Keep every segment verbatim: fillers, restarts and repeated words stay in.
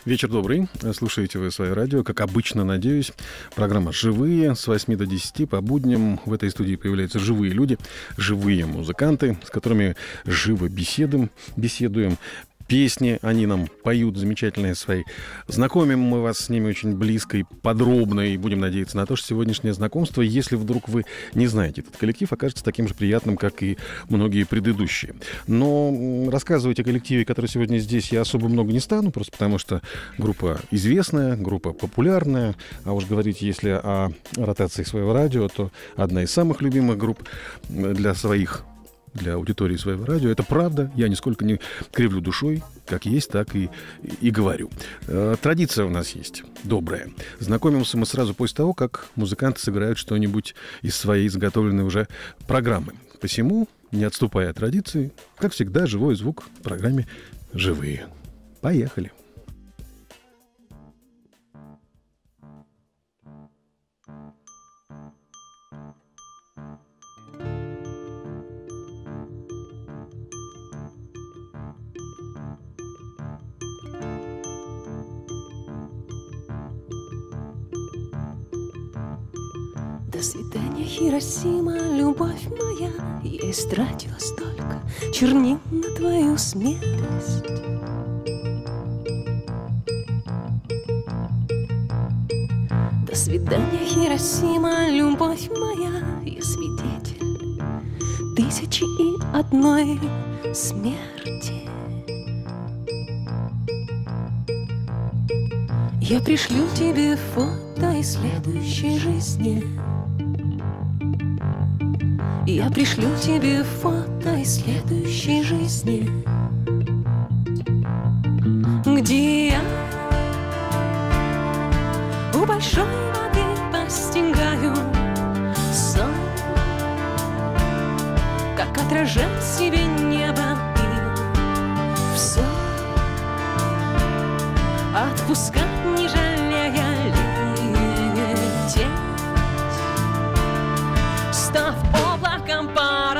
Вечер добрый. Слушаете вы свое радио, как обычно, надеюсь. Программа «Живые» с восьми до десяти по будням. В этой студии появляются живые люди, живые музыканты, с которыми живо беседуем, беседуем. Песни они нам поют замечательные свои. Знакомим мы вас с ними очень близко и подробно, и будем надеяться на то, что сегодняшнее знакомство, если вдруг вы не знаете этот коллектив, окажется таким же приятным, как и многие предыдущие. Но рассказывать о коллективе, который сегодня здесь, я особо много не стану, просто потому что группа известная, группа популярная, а уж говорить, если о ротации своего радио, то одна из самых любимых групп для своих для аудитории своего радио. Это правда. Я нисколько не кривлю душой. Как есть, так и, и говорю. Традиция у нас есть добрая. Знакомимся мы сразу после того, как музыканты сыграют что-нибудь из своей заготовленной уже программы. Посему, не отступая от традиции, как всегда, живой звук в программе «Живые». Поехали. До свидания, Хиросима, любовь моя. Я истратила столько чернил на твою смелость. До свидания, Хиросима, любовь моя. Я свидетель тысячи и одной смерти. Я пришлю тебе фото из следующей жизни. Я пришлю тебе фото из следующей жизни, где я у большой воды постигаю сон, как отражать себе небо и все отпускать, не жалея лететь, став облаком пара.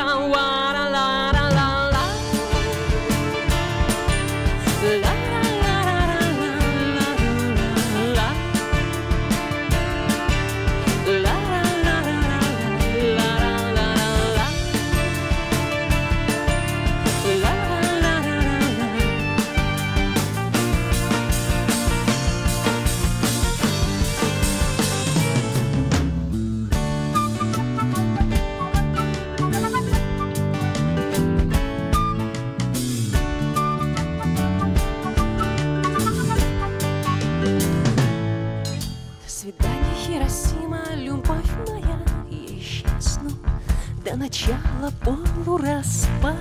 До начала полураспада.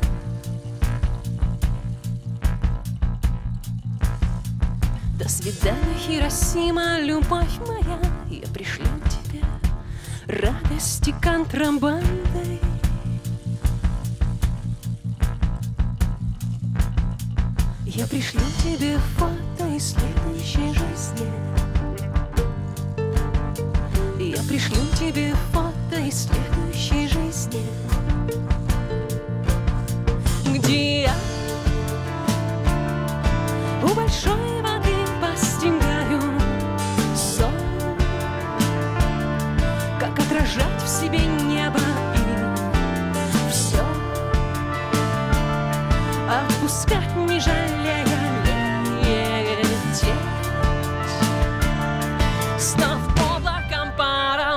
До свидания, Хиросима, любовь моя. Я пришлю тебе радости контрабандой. Я пришлю тебе фото из следующей жизни. Я пришлю тебе фото из следующей жизни, где я у большой воды постигаю сон, как отражать в себе небо и все отпускать, не жалея лететь, став облаком пара.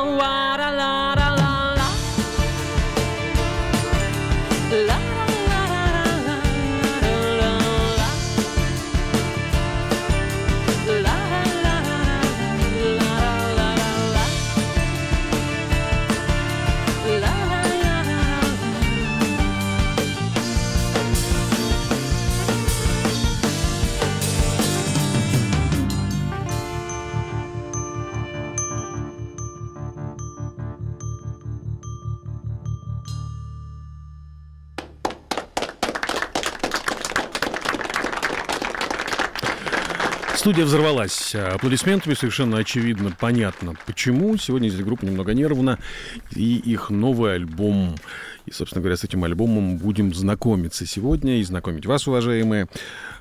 Студия взорвалась аплодисментами, совершенно очевидно, понятно почему. Сегодня здесь группа немного нервна, и их новый альбом. И, собственно говоря, с этим альбомом будем знакомиться сегодня и знакомить вас, уважаемые.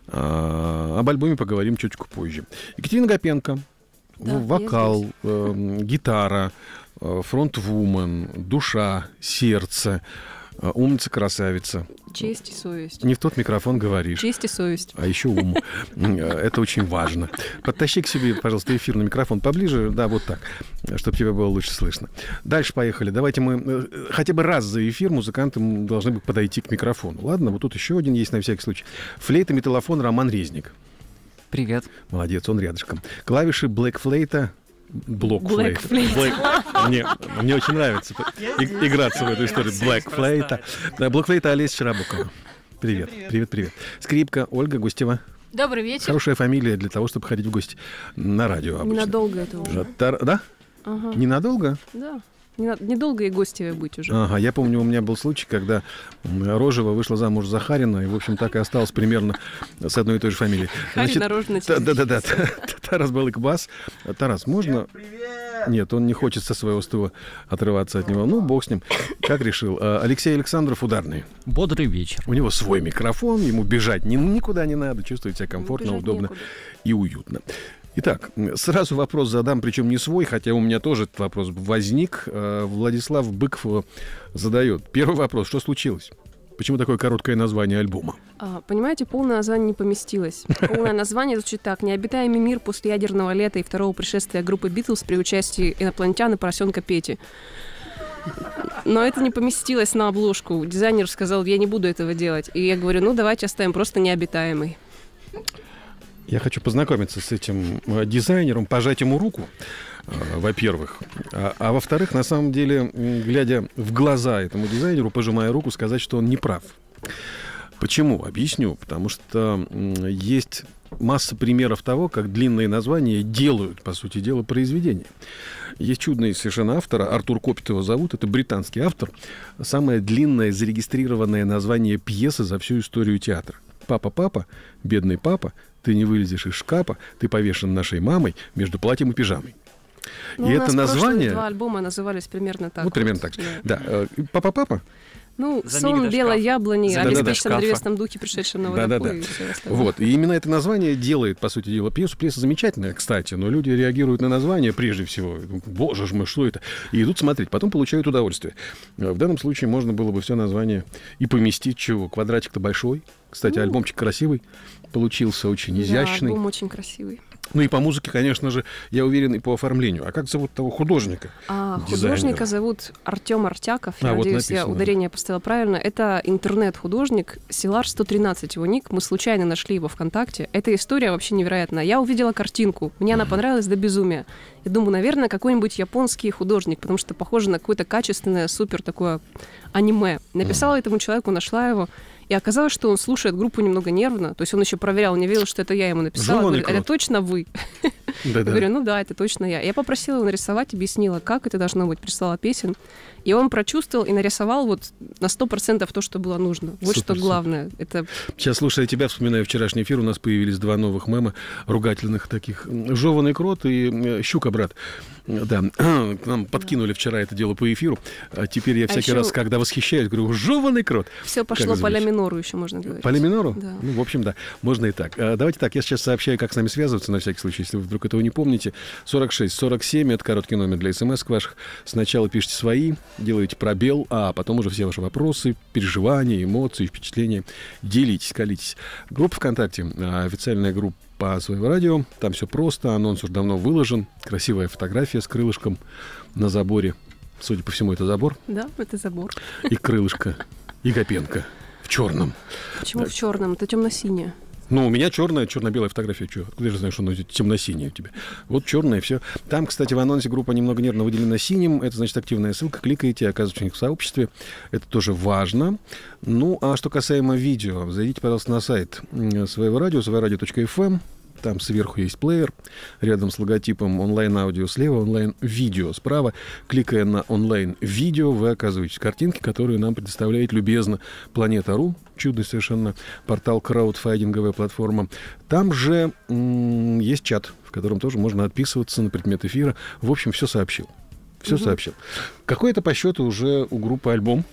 А, об альбоме поговорим чуточку позже. Екатерина Гапенко. Да, вокал, э, гитара, э, фронтвумен, душа, сердце, э, умница, красавица. Честь и совесть. Не в тот микрофон говоришь. Честь и совесть. А еще ум. Это очень важно. Подтащи к себе, пожалуйста, эфирный микрофон поближе. Да, вот так, чтобы тебя было лучше слышно. Дальше поехали. Давайте мы хотя бы раз за эфир музыканты должны бы подойти к микрофону. Ладно, вот тут еще один есть на всякий случай. Флейта, металлофон, Роман Резник. Привет. Молодец, он рядышком. Клавиши блэк-флейта. Блок-флейта. Мне, мне очень нравится и, играться в эту историю. Блэк-флейта. Да, блок-флейта Олеся Шарабукова. Привет, привет, привет. Скрипка Ольга Густева. Добрый вечер. Хорошая фамилия для того, чтобы ходить в гости на радио обычно. Ненадолго это уже. Тар... Да? Ага. Ненадолго? Да. Недолго и гостевой быть уже. Ага, я помню, у меня был случай, когда Рожева вышла замуж за Харина, и, в общем, так и осталась примерно с одной и той же фамилией. Харина Рожина. Да-да-да. Тарас Балыкбас. Тарас, можно... Нет, он не хочет со своего стула отрываться от него. Ну, бог с ним. Как решил. Алексей Александров, ударный. Бодрый вечер. У него свой микрофон, ему бежать ни, никуда не надо, чувствовать себя комфортно, бежать удобно некуда. И уютно. Итак, сразу вопрос задам, причем не свой, хотя у меня тоже этот вопрос возник. Владислав Быков задает. Первый вопрос. Что случилось? Почему такое короткое название альбома? А, понимаете, полное название не поместилось. Полное название звучит так. «Необитаемый мир после ядерного лета и второго пришествия группы Битлз при участии инопланетян и поросенка Пети». Но это не поместилось на обложку. Дизайнер сказал, я не буду этого делать. И я говорю, ну давайте оставим просто «необитаемый». Я хочу познакомиться с этим дизайнером, пожать ему руку, во-первых. А, а во-вторых, на самом деле, глядя в глаза этому дизайнеру, пожимая руку, сказать, что он не прав. Почему? Объясню. Потому что есть масса примеров того, как длинные названия делают, по сути дела, произведения. Есть чудный совершенно автор, Артур Копит его зовут, это британский автор. Самое длинное зарегистрированное название пьесы за всю историю театра. «Папа, папа, бедный папа, ты не вылезешь из шкафа, ты повешен нашей мамой между платьем и пижамой». Ну, и у нас это название... два альбома назывались примерно так. Вот, вот. примерно так. Да. да. «Папа, папа». Ну, «Сон белой яблони», да, о да, беспечном да, древесном духе, пришедшем на водопой. Да, да, да. Вот. И именно это название делает, по сути дела, пьесу. Пьеса замечательная, кстати, но люди реагируют на название прежде всего. Боже ж мой, что это? И идут смотреть, потом получают удовольствие. В данном случае можно было бы все название и поместить чего? Квадратик-то большой. Кстати, ну, альбомчик красивый. Получился очень изящный. Да, альбом очень красивый. Ну и по музыке, конечно же, я уверен, и по оформлению. А как зовут того художника? А, художника зовут Артем Артяков. Я а, надеюсь, вот я ударение поставила правильно. Это интернет-художник, Силар сто тринадцать его ник. Мы случайно нашли его ВКонтакте. Эта история вообще невероятная. Я увидела картинку. Мне она понравилась до безумия. Я думаю, наверное, какой-нибудь японский художник, потому что похоже на какое-то качественное, супер такое аниме. Написала этому человеку, нашла его. И оказалось, что он слушает группу немного нервно. То есть он еще проверял, не верил, что это я ему написала. Говорит, это точно вы? Я говорю, ну да, это точно я. Я попросила его нарисовать, объяснила, как это должно быть, прислала песен. И он прочувствовал и нарисовал вот на сто процентов то, что было нужно. Вот супер, что главное. Это... Сейчас, слушая тебя, вспоминаю вчерашний эфир, у нас появились два новых мема ругательных таких. «Жеванный крот» и «Щука, брат». Да, к нам подкинули вчера это дело по эфиру. А теперь я всякий а раз, когда восхищаюсь, говорю, «жеванный крот». Все пошло по ля минору еще, можно говорить. По ля минору? Да. Ну, в общем, да, можно и так. А, давайте так, я сейчас сообщаю, как с нами связываться, на всякий случай, если вы вдруг этого не помните. сорок шесть сорок семь, это короткий номер для смс ваших. Сначала пишите свои, делаете пробел, а потом уже все ваши вопросы, переживания, эмоции, впечатления. Делитесь, колитесь. Группа ВКонтакте, официальная группа по своему радио. Там все просто, анонс уже давно выложен. Красивая фотография с крылышком на заборе. Судя по всему, это забор. Да, это забор. И крылышко, и Гапенко в черном. Почему да. в черном? Это темно-синее. Ну, у меня черная, черно-белая фотография. Что? Откуда я же знаю, что она темно-синяя у тебя? Вот черная, все. Там, кстати, в анонсе группа немного нервно выделена синим. Это, значит, активная ссылка. Кликаете, оказываетесь у них в сообществе. Это тоже важно. Ну, а что касаемо видео, зайдите, пожалуйста, на сайт своего радио, своерадио точка эф эм. Там сверху есть плеер, рядом с логотипом онлайн-аудио слева, онлайн-видео справа. Кликая на онлайн-видео, вы оказываетесь в картинке, которую нам предоставляет любезно Планета.ру, чудный совершенно портал, краудфандинговая платформа. Там же м- есть чат, в котором тоже можно отписываться на предмет эфира. В общем, все сообщил. Все угу. сообщил. Какой это по счету уже у группы альбом?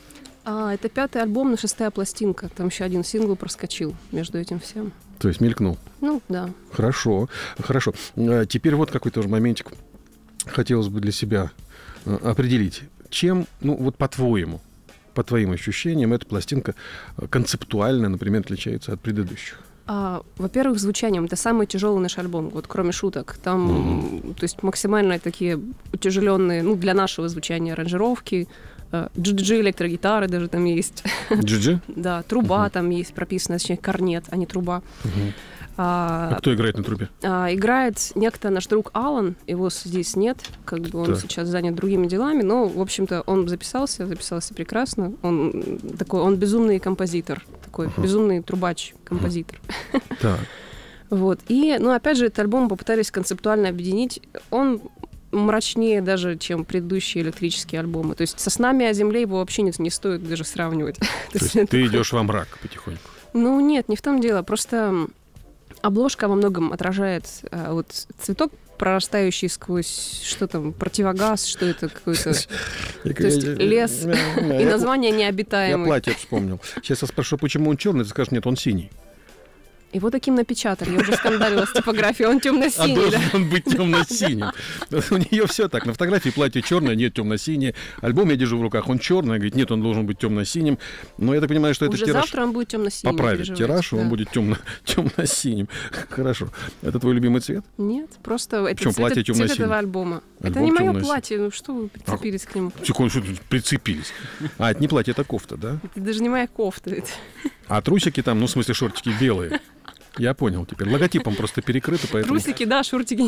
А, это пятый альбом, но шестая пластинка. Там еще один сингл проскочил между этим всем. То есть мелькнул? Ну, да. Хорошо, хорошо. А теперь вот какой тоже моментик хотелось бы для себя определить. Чем, ну вот по-твоему, по твоим ощущениям, эта пластинка концептуально, например, отличается от предыдущих? А, во-первых, звучанием. Это самый тяжелый наш альбом, вот кроме шуток. Там, mm-hmm. то есть максимально такие утяжеленные, ну, для нашего звучания аранжировки. Джи-джи, электрогитары даже там есть. Джи-джи? Да, труба uh-huh. там есть прописана, точнее, корнет, а не труба. Uh-huh. А, а кто играет на трубе? А, играет некто наш друг Алан, его здесь нет, как бы он так. сейчас занят другими делами, но, в общем-то, он записался, записался прекрасно. Он такой, он безумный композитор, такой uh-huh. безумный трубач-композитор. Uh-huh. Так. Вот. И, ну, опять же, этот альбом попытались концептуально объединить. Он мрачнее даже, чем предыдущие электрические альбомы. То есть со «Снами о земле» его вообще не, не стоит даже сравнивать. То есть ты такой... идешь во мрак потихоньку? Ну нет, не в том дело. Просто обложка во многом отражает а, вот цветок, прорастающий сквозь, что там, противогаз, что это какой-то... То есть лес и название необитаемый. Я платье вспомнил. Сейчас я спрошу, почему он черный, ты скажешь, нет, он синий. Его таким напечатали, я уже скандалила с типографией, он темно-синий. А должен да? он быть темно-синим. У нее все так. На фотографии платье черное, нет, темно-синее. Альбом я держу в руках, он черный, говорит, нет, он должен быть темно-синим. Но я так понимаю, что это уже тираж... завтра он будет темно-синим. Поправить тираж, да. Он будет темно- темно-синим. Хорошо. Это твой любимый цвет? Нет, просто это цвет, платье цвет этого альбома. Альбом это не мое платье, ну что вы прицепились а, к нему? Секунду, что тут прицепились? А, это не платье, это кофта, да? Это даже не моя кофта. А трусики там, ну, в смысле, шортики белые. Я понял теперь. Логотипом просто перекрыто, поэтому... Трусики, да, шортики.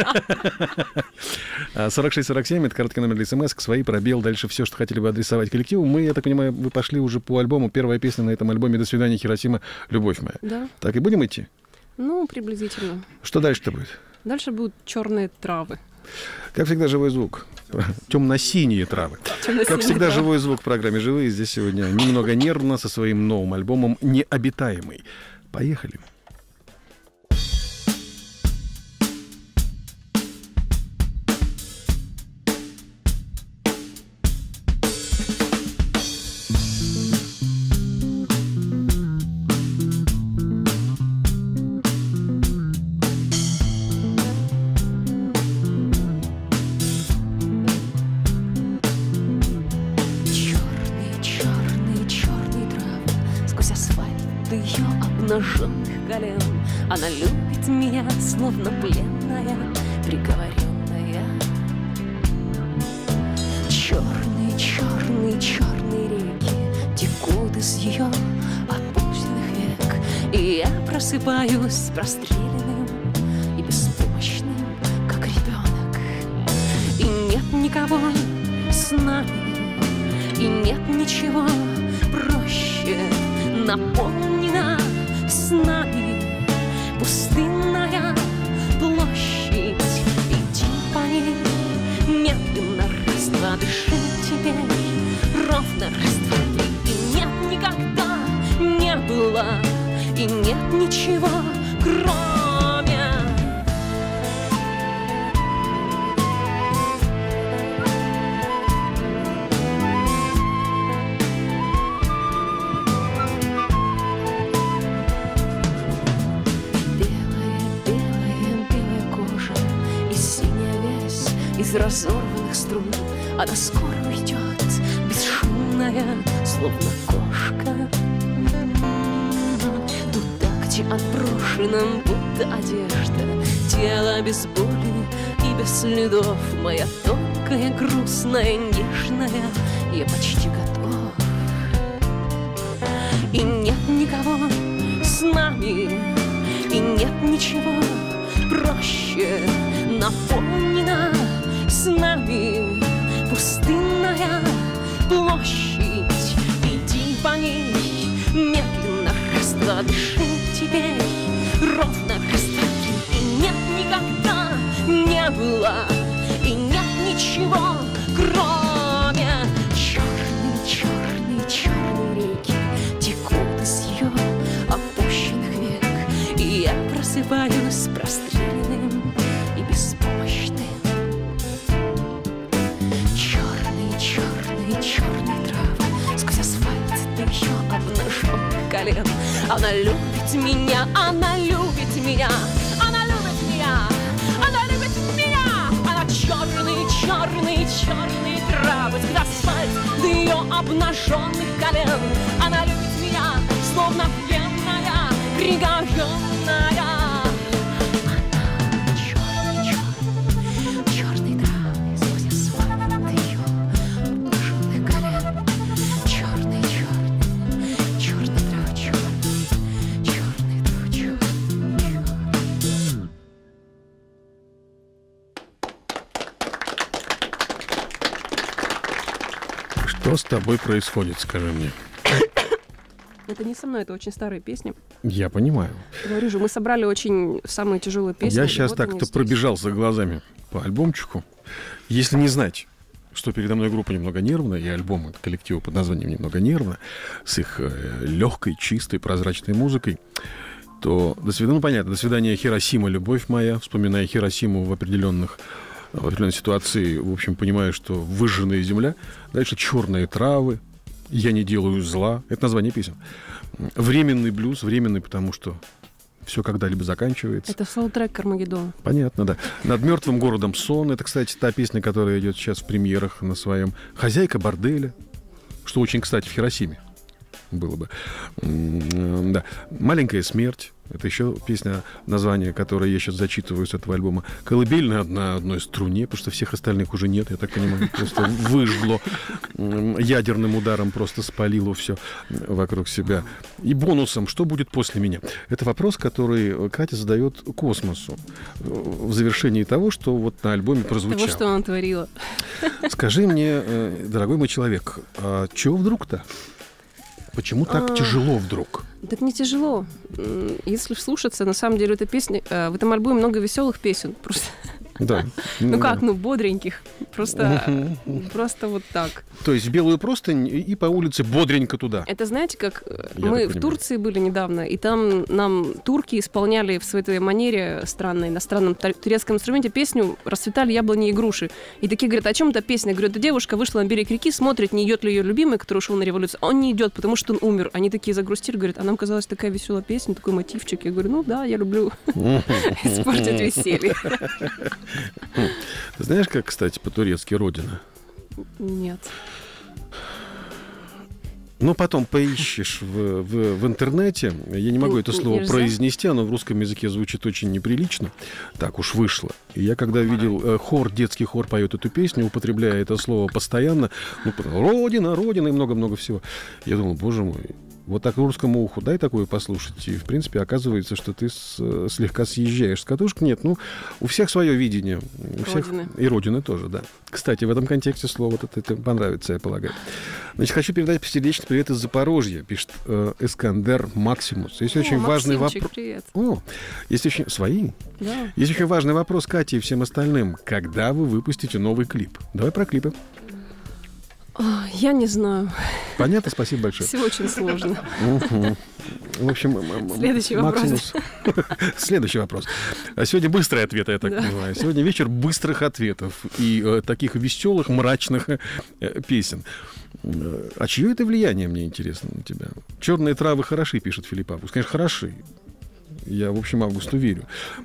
сорок шесть сорок семь, это короткий номер для смс, свои, пробел, дальше все, что хотели бы адресовать коллективу. Мы, я так понимаю, вы пошли уже по альбому. Первая песня на этом альбоме «До свидания, Хиросима, любовь моя». Да. Так и будем идти? Ну, приблизительно. Что дальше-то будет? Дальше будут черные травы. Как всегда, живой звук. Темно-синие травы. Темно-синие как всегда, травы. Живой звук в программе «Живые». Здесь сегодня немного нервно со своим новым альбомом «Необитаемый». Поехали. Обнаженных колен она любит меня, словно пленная, приговоренная. Черные, черные, черные реки текут из ее опущенных век, и я просыпаюсь простреленным и беспомощным, как ребенок. И нет никого с нами, и нет ничего проще. Наполнена с нами пустынная площадь. Иди по ней медленно, раз-два, дыши теперь ровно, раз-два, три. И нет никогда не было, и нет ничего, кроме из разорванных струн. Она скоро уйдет, бесшумная, словно кошка, туда, где отброшена будто одежда. Тело без боли и без следов, моя тонкая, грустная, нежная, я почти готов. И нет никого с нами, и нет ничего проще. Наполнена с нами пустынная площадь. Иди по ней медленно, раз-два, дыши теперь ровно, раз-два, три. И нет никогда не было, и нет ничего, кроме черные, черные, черные реки текут из ее опущенных век, и я просыпаюсь простреленным и беспомощным. Черные, черные, черные травы сквозь асфальт Она любит меня, она любит меня, она любит меня, она любит меня. Она черный, черный, черный травочка, асфальт до ее обнаженных колен. Она любит меня, словно пьяная, приговоренная. Что с тобой происходит, скажи мне? Это не со мной, это очень старая песня. Я понимаю. Говорю же, мы собрали очень самые тяжелые песни. Я сейчас вот так-то пробежался глазами по альбомчику. Если не знать, что передо мной группа «Немного нервная» и альбом от коллектива под названием «Немного нервно», с их э, легкой, чистой, прозрачной музыкой, то до свидания, ну понятно, до свидания, Хиросима, любовь моя. Вспоминая Хиросиму в определенных в определенной ситуации, в общем, понимаю, что выжженная земля. Дальше черные травы, я не делаю зла. Это название песен. Временный блюз, временный, потому что все когда-либо заканчивается. Это саундтрек к Армагеддону. Понятно, да. Над мертвым городом сон. Это, кстати, та песня, которая идет сейчас в премьерах на своем. Хозяйка борделя, что очень, кстати, в Хиросиме было бы. Да. Маленькая смерть. Это еще песня, название, которое я сейчас зачитываю с этого альбома. Колыбельная на одной струне, потому что всех остальных уже нет, я так понимаю. Просто выжгло. Ядерным ударом просто спалило все вокруг себя. И бонусом, что будет после меня? Это вопрос, который Катя задает космосу в завершении того, что вот на альбоме прозвучало. Того, что она творила. Скажи мне, дорогой мой человек, а чего вдруг-то? Почему так а... тяжело вдруг? Так не тяжело. Если вслушаться, на самом деле, эта песня... В этом альбоме много веселых песен. Просто... Да. Ну как, ну бодреньких. Просто, просто вот так. То есть белую простынь и по улице бодренько туда. Это знаете, как мы в Турции были недавно, и там нам турки исполняли в своей манере странной, на странном турецком инструменте песню «Расцветали яблони и груши». И такие говорят, о чем эта песня? Говорят, эта девушка вышла на берег реки, смотрит, не идет ли ее любимый, который ушел на революцию. Он не идет, потому что он умер. Они такие загрустили, говорят, а нам казалась такая веселая песня, такой мотивчик. Я говорю, ну да, я люблю испортить веселье. Ты знаешь, как, кстати, по-турецки «Родина»? Нет. Ну, потом поищешь в, в, в интернете. Я не могу это слово Нельзя? произнести, оно в русском языке звучит очень неприлично. Так уж вышло. И я когда видел э, хор, детский хор поет эту песню, употребляя это слово постоянно, ну, «Родина, Родина» и много-много всего. Я думал, боже мой, вот так русскому уху дай такое послушать, и, в принципе, оказывается, что ты с, слегка съезжаешь с катушек. Нет, ну, у всех свое видение. У всех... Родины. И Родины тоже, да. Кстати, в этом контексте слово вот это, это понравится, я полагаю. Значит, хочу передать сердечный привет из Запорожья, пишет э, Эскандер Максимус. Есть О, очень важный вопрос. Привет. О, есть очень... Свои? Да. Есть очень важный вопрос Кате и всем остальным. Когда вы выпустите новый клип? Давай про клипы. Я не знаю. Понятно, спасибо большое. Все очень сложно. Угу. В общем, следующий Максимус... вопрос. Следующий вопрос. Сегодня быстрые ответы, я так да. понимаю. Сегодня вечер быстрых ответов и э, таких веселых, мрачных э, песен. А чье это влияние, мне интересно, на тебя? «Черные травы хороши», пишет Филипп Август. Конечно, хороши. Я, в общем, Августу верю.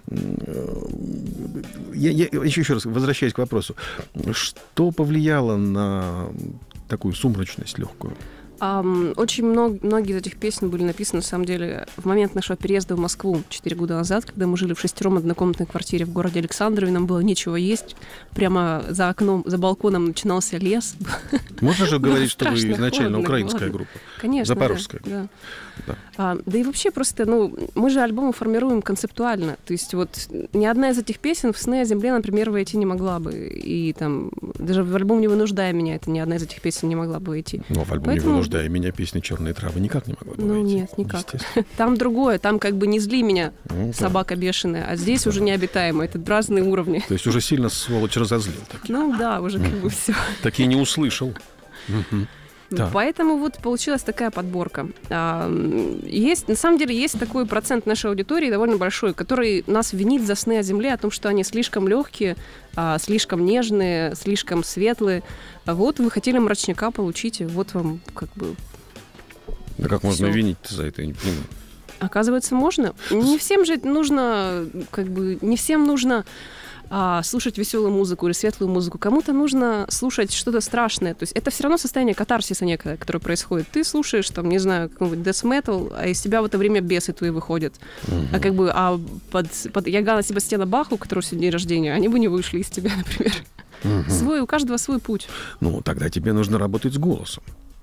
Я, я еще, еще раз возвращаясь к вопросу. Что повлияло на такую сумрачность легкую? Um, очень много, многие из этих песен были написаны, на самом деле, в момент нашего переезда в Москву четыре года назад, когда мы жили в шестером однокомнатной квартире в городе Александрове, нам было нечего есть. Прямо за окном, за балконом начинался лес. Можно же говорить, что вы изначально украинская группа? Конечно, Запорожская. Да. Да. А, да и вообще просто, ну, мы же альбомы формируем концептуально. То есть вот ни одна из этих песен в «Сны о земле», например, войти не могла бы. И там даже в альбом «Не вынуждай меня» это ни одна из этих песен не могла бы войти. Но в альбом Поэтому... «Не вынуждай меня» песня «Черные травы» никак не могла бы ну, войти. Ну нет, никак. Там другое, там как бы «Не зли меня, ну, собака да. бешеная», а здесь да. уже необитаемо. Это разные уровни. То есть уже сильно сволочь разозлил. Таки. Ну да, уже как бы все. Так и не услышал. Да. Поэтому вот получилась такая подборка. Есть, на самом деле, есть такой процент нашей аудитории довольно большой, который нас винит за «Сны о земле», о том, что они слишком легкие, слишком нежные, слишком светлые. Вот вы хотели мрачняка, получите. Вот вам как бы... Да как можно винить за это, я не понимаю. Оказывается, можно. Не всем же нужно, как бы, не всем нужно а, слушать веселую музыку или светлую музыку. Кому-то нужно слушать что-то страшное. То есть это все равно состояние катарсиса некое, которое происходит. Ты слушаешь, там, не знаю, какой-нибудь death metal, а из тебя в это время бесы твои выходят. Uh-huh. А как бы, а под, под Иоганна Себастьяна Баха, у которого сегодня день рождения, они бы не вышли из тебя, например. Uh-huh. Свой, у каждого свой путь. Ну, тогда тебе нужно работать с голосом.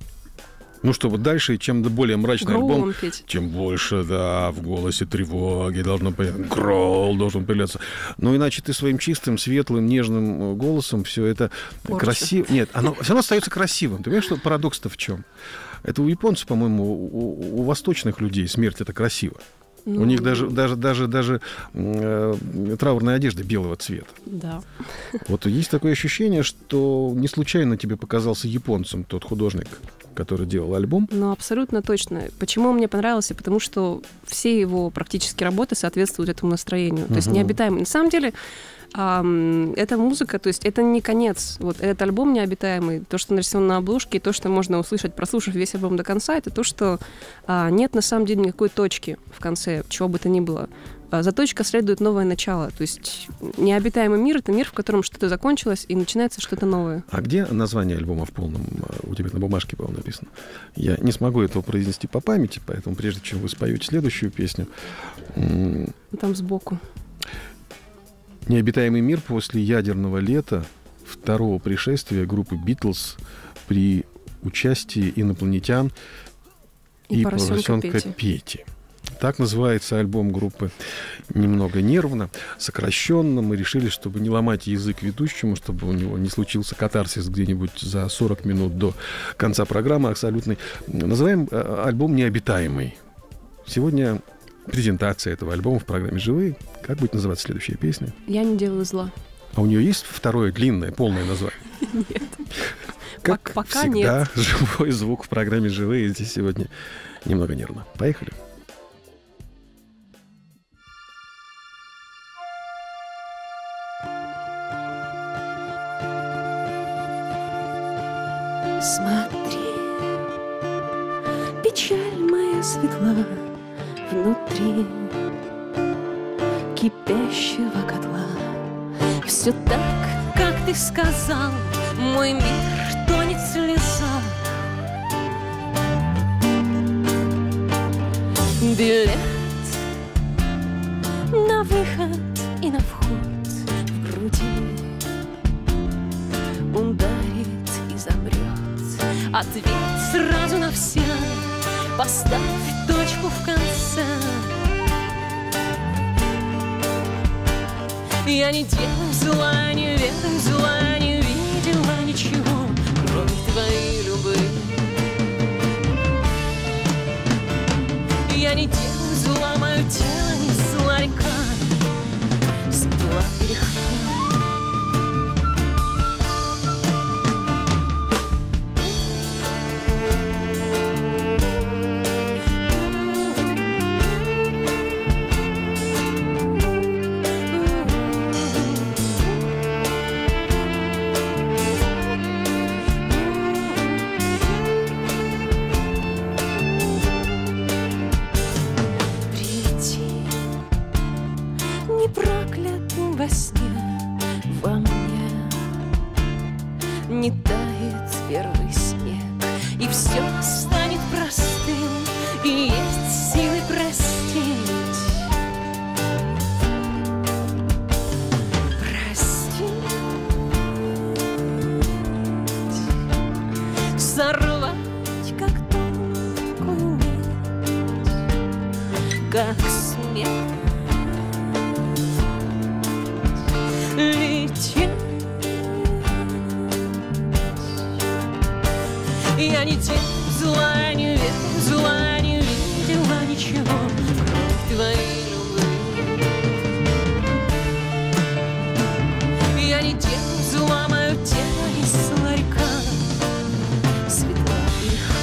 Ну, чтобы дальше, чем более мрачный Гроулом альбом, петь. тем больше, да, в голосе тревоги должно появляться, гроул должен появляться. Но иначе ты своим чистым, светлым, нежным голосом все это красиво... Нет, оно все равно остается красивым. Ты понимаешь, что парадокс-то в чем? Это у японцев, по-моему, у, у восточных людей смерть — это красиво. Ну, у них даже, даже, даже, даже э, траурная одежда белого цвета. Да. Вот есть такое ощущение, что не случайно тебе показался японцем тот художник, который делал альбом. Ну, абсолютно точно. Почему он мне понравился? Потому что все его практически работы соответствуют этому настроению. То есть Мгм. необитаемый. На самом деле, ам, эта музыка, то есть это не конец. Вот этот альбом необитаемый, то, что нарисовано на обложке, и то, что можно услышать, прослушав весь альбом до конца, это то, что а, нет на самом деле никакой точки в конце, чего бы то ни было. А за точкой следует новое начало. То есть необитаемый мир — это мир, в котором что-то закончилось, и начинается что-то новое. А где название альбома в полном? У тебя на бумажке, по-моему, написано. Я не смогу этого произнести по памяти, поэтому прежде чем вы споете следующую песню... м, Там сбоку. «Необитаемый мир после ядерного лета второго пришествия группы «Битлз» при участии инопланетян И и поросенка поросенка Пети. Пети». Так называется альбом группы «Немного нервно», сокращенно. Мы решили, чтобы не ломать язык ведущему, чтобы у него не случился катарсис где-нибудь за сорок минут до конца программы абсолютный. Называем э, альбом «Необитаемый». Сегодня презентация этого альбома в программе «Живые». Как будет называться следующая песня? Я не делаю зла. А у нее есть второе длинное, полное название? Нет. Как Пока всегда, нет. живой звук в программе «Живые». Здесь сегодня немного нервно. Поехали. Смотри, печаль моя светла внутри кипящего котла. Все так, как ты сказал, мой мир тонет в слезах. Билет на выход и на вход в груди ударит и замрет. Ответ сразу на все, поставь точку в конце. Я не делаю зла, не ведаю зла, не видела ничего, кроме твоей любви. Я не делаю зла, мое тело не зла река, светла и легка. Во сне, во мне не тает первый снег, и все станет простым, и есть силы простить. Простить, сорвать, как тонкую нить, как смех. Лететь. Я не делаю зла, не верю зла, не видела ничего, кроме твоей любви. Я не делаю зла, мое тело несла река, светла и легка.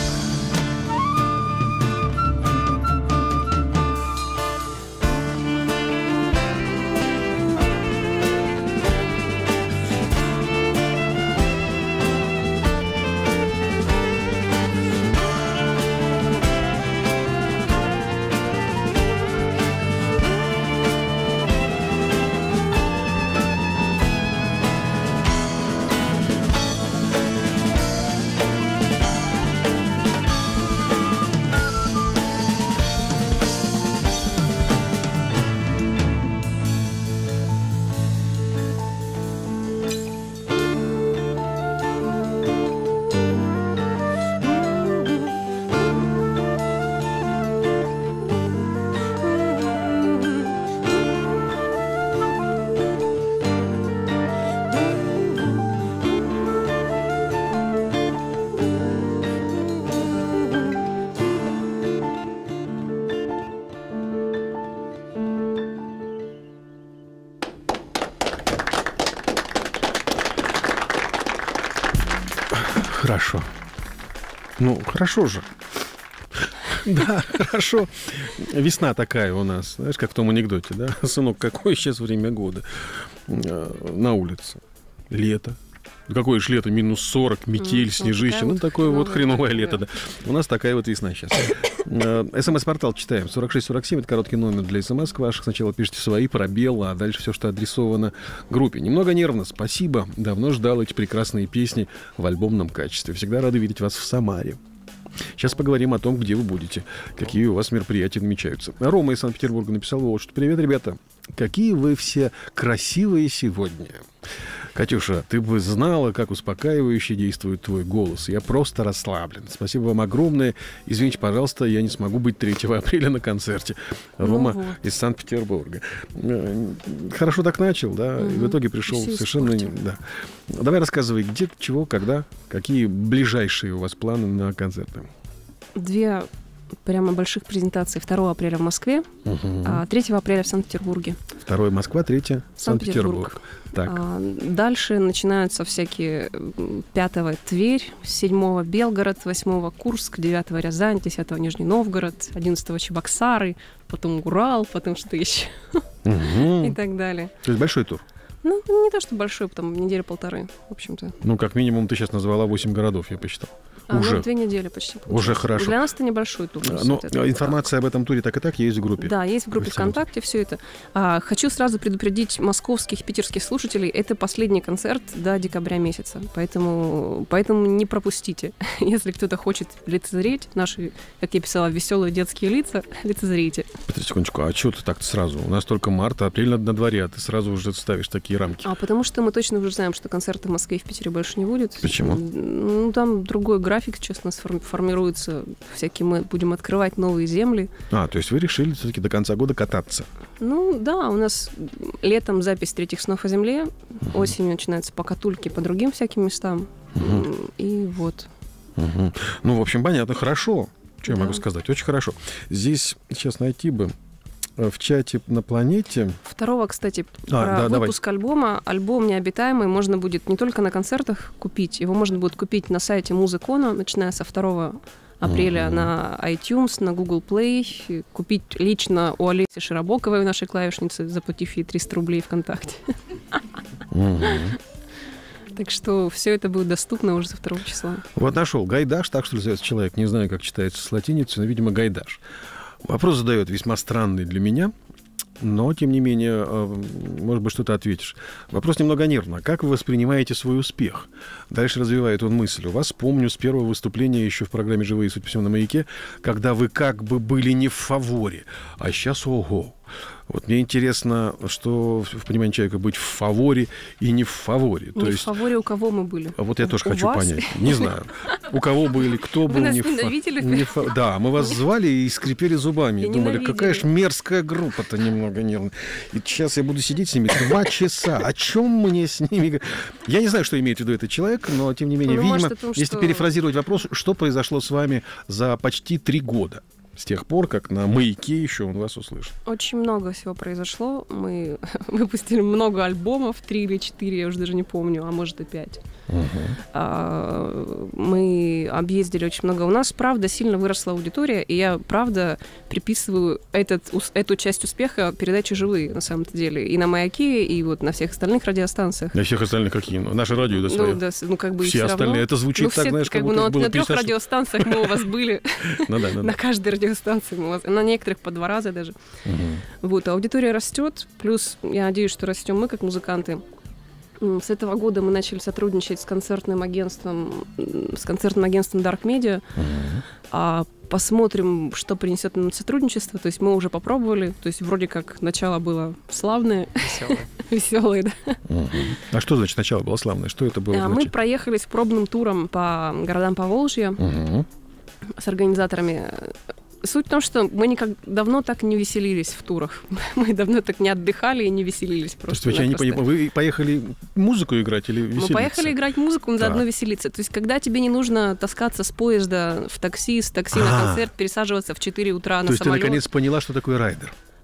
Хорошо. Ну, хорошо же. Да, хорошо. Весна такая у нас, знаешь, как в том анекдоте, да? Сынок, какое сейчас время года на улице? Лето. Какое же лето? Минус сорок, метель, mm, снежище. Ну, такое вот хреновое лето, да. У нас такая вот весна сейчас. СМС-портал читаем. сорок шесть сорок семь, это короткий номер для смс ваших. Сначала пишите свои, пробел, а дальше все, что адресовано группе. Немного нервно, спасибо. Давно ждал эти прекрасные песни в альбомном качестве. Всегда рады видеть вас в Самаре. Сейчас поговорим о том, где вы будете, какие у вас мероприятия намечаются. Рома из Санкт-Петербурга написал вот что. Привет, ребята. Какие вы все красивые сегодня. Катюша, ты бы знала, как успокаивающе действует твой голос. Я просто расслаблен. Спасибо вам огромное. Извините, пожалуйста, я не смогу быть третьего апреля на концерте. Рома ну вот. из Санкт-Петербурга. Хорошо так начал, да, угу. и в итоге пришел Все совершенно... Да. Давай рассказывай, где, чего, когда, какие ближайшие у вас планы на концерты. Две прямо больших презентаций. второго апреля в Москве, угу. а третьего апреля в Санкт-Петербурге. второго Москва, третьего Санкт-Петербург. Так. А, дальше начинаются всякие пятого Тверь, седьмого Белгород, восьмого Курск, девятого Рязань, десятого Нижний Новгород, одиннадцатого Чебоксары, потом Урал, потом что еще угу. и так далее. То есть большой тур? Ну, не то, что большой, потом недели-полторы, в общем-то. Ну, как минимум, ты сейчас назвала восемь городов, я посчитал. А, уже. Ну, две недели почти. Получилось. Уже хорошо. Для нас это небольшой тур. Но информация об этом туре так и так есть в группе. Да, есть в группе ВКонтакте все это. А, хочу сразу предупредить московских, питерских слушателей. Это последний концерт до декабря месяца. Поэтому, поэтому не пропустите. Если кто-то хочет лицезреть наши, как я писала, веселые детские лица, лицезрите. Петр, секундочку, а что ты так сразу? У нас только март, апрель на дворе, а ты сразу уже ставишь такие рамки. А потому что мы точно уже знаем, что концерта в Москве и в Питере больше не будет. Почему? Ну, там другой график. Честно, формируется всякие, мы будем открывать новые земли. А, то есть вы решили все-таки до конца года кататься? Ну, да, у нас летом запись «Третьих снов о земле», uh-huh. осенью начинаются покатульки по другим всяким местам, uh-huh. и вот. Uh-huh. Ну, в общем, понятно, хорошо. Что да. я могу сказать? Очень хорошо. Здесь сейчас найти бы в чате на планете. Второго, кстати, а, про да, выпуск давай. альбома. Альбом «Необитаемый» можно будет не только на концертах купить, его можно будет купить на сайте Музыкона, начиная со второго апреля mm-hmm. на iTunes, на Google Play, купить лично у Олеси Широбоковой, нашей клавишницы, заплатив ей триста рублей ВКонтакте. Mm-hmm. Так что все это будет доступно уже со второго числа. Вот нашел. Гайдаш, так что называется человек. Не знаю, как читается с латиницы, но, видимо, Гайдаш. Вопрос задает весьма странный для меня, но, тем не менее, может быть, что-то ответишь. Вопрос немного нервно. Как вы воспринимаете свой успех? Дальше развивает он мысль. У вас, помню, с первого выступления еще в программе «Живые судьбы» на «Маяке», когда вы как бы были не в фаворе, а сейчас ого. Вот мне интересно, что в понимании человека быть в фаворе и не в фаворе. Не То в есть... фаворе у кого мы были? А вот я у, тоже у хочу вас? понять. Не знаю. У кого были, кто был. Вы нас не ненавидели? Фа... не фа... Да, мы вас звали и скрипели зубами. И Думали, ненавидели. какая ж мерзкая группа-то немного нервная. И сейчас я буду сидеть с ними два часа. О чем мне с ними... Я не знаю, что имеет в виду этот человек, но, тем не менее, Ну, видимо, может, о том, если что- перефразировать вопрос, что произошло с вами за почти три года? С тех пор, как на «Маяке» еще он вас услышал. Очень много всего произошло. Мы выпустили много альбомов, три или четыре, я уже даже не помню, а может и пять. Угу. А, мы объездили очень много. У нас, правда, сильно выросла аудитория, и я, правда, приписываю этот, ус- эту часть успеха передачи «Живые», на самом-то деле. И на «Маяке», и вот на всех остальных радиостанциях. На всех остальных какие? Ну, наше радио, да, свое. Ну, да, с- ну, как бы и Все всё остальные. равно. Это звучит Ну, так, все, знаешь, как как бы, будто ну, это было на трех пятьдесят радиостанциях мы у вас были. Ну да, ну На да. каждой радиостанции мы у вас. На некоторых по два раза даже. Мгм. Вот, аудитория растет, плюс я надеюсь, что растем мы как музыканты. М, С этого года мы начали сотрудничать с концертным агентством, м, с концертным агентством Dark Media. Мгм. А посмотрим, что принесет нам сотрудничество. То есть мы уже попробовали. То есть вроде как начало было славное, веселое, да. Мгм. А что значит начало было славное? Что это было А Мы значит? проехались пробным туром по городам Поволжья Мгм. с организаторами. Суть в том, что мы никак давно так не веселились в турах. Мы давно так не отдыхали и не веселились То есть просто. вы, я не понимаю, вы поехали музыку играть или Мы веселиться? поехали играть музыку, но заодно Так. веселиться. То есть, когда тебе не нужно таскаться с поезда в такси, с такси А. на концерт, пересаживаться в четыре утра То на есть ты самолет. наконец поняла, что такое райдер?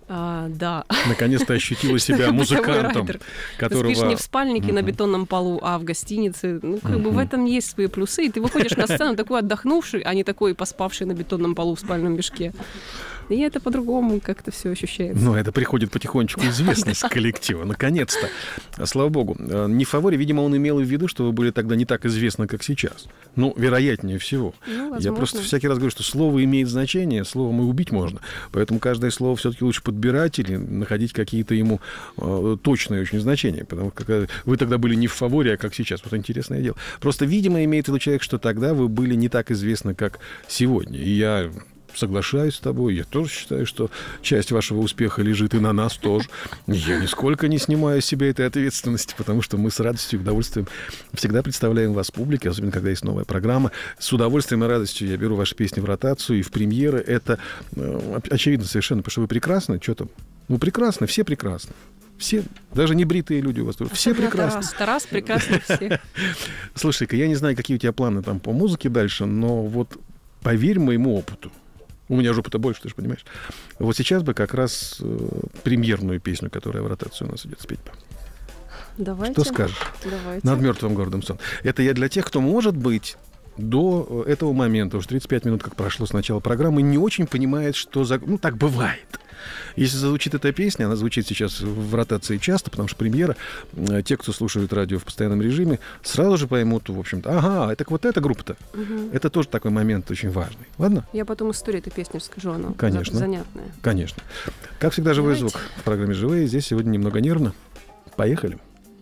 А, да. Наконец-то ощутила себя музыкантом, которого... Ты спишь не в спальнике Мгм. на бетонном полу, а в гостинице. Ну, как бы в Мгм. этом есть свои плюсы. И ты выходишь на сцену такой отдохнувший, а не такой поспавший на бетонном полу в спальном мешке. И это по-другому как-то все ощущается. Ну, это приходит потихонечку известность коллектива. Наконец-то. Слава богу. Не в фаворе, видимо, он имел в виду, что вы были тогда не так известны, как сейчас. Ну, вероятнее всего. Ну, Я возможно. просто всякий раз говорю, что слово имеет значение, словом и убить можно. Поэтому каждое слово все-таки лучше подбирать или находить какие-то ему э, точные очень значения. Потому что вы тогда были не в фаворе, а как сейчас. Вот интересное дело. Просто, видимо, имеет в виду человек, что тогда вы были не так известны, как сегодня. И я... соглашаюсь с тобой. Я тоже считаю, что часть вашего успеха лежит и на нас тоже. Я нисколько не снимаю с себя этой ответственности, потому что мы с радостью и удовольствием всегда представляем вас публике, особенно когда есть новая программа. С удовольствием и радостью я беру ваши песни в ротацию и в премьеры. Это э, очевидно совершенно, потому что вы прекрасны. Что там? Ну, прекрасны, все прекрасны. Все, даже не бритые люди у вас тоже. Все Особенно прекрасны. Тарас. Тарас прекрасный всех. Слушай-ка, я не знаю, какие у тебя планы там по музыке дальше, но вот поверь моему опыту. У меня же опыта больше, ты же понимаешь. Вот сейчас бы как раз э, премьерную песню, которая в ротацию у нас идет, спеть бы. Давайте. Что скажешь? Давайте. Над мертвым городом сон. Это я для тех, кто, может быть, до этого момента, уже тридцать пять минут, как прошло с начала программы, не очень понимает, что за... Ну, так бывает. Если зазвучит эта песня, она звучит сейчас в ротации часто, потому что премьера, э, те, кто слушают радио в постоянном режиме, сразу же поймут, в общем-то, ага, это вот эта группа-то. Мгм. Это тоже такой момент очень важный. Ладно? Я потом историю этой песни расскажу, она Конечно. за- занятная. Конечно. Как всегда, живой Давайте. звук в программе «Живые». Здесь сегодня немного нервно. Поехали.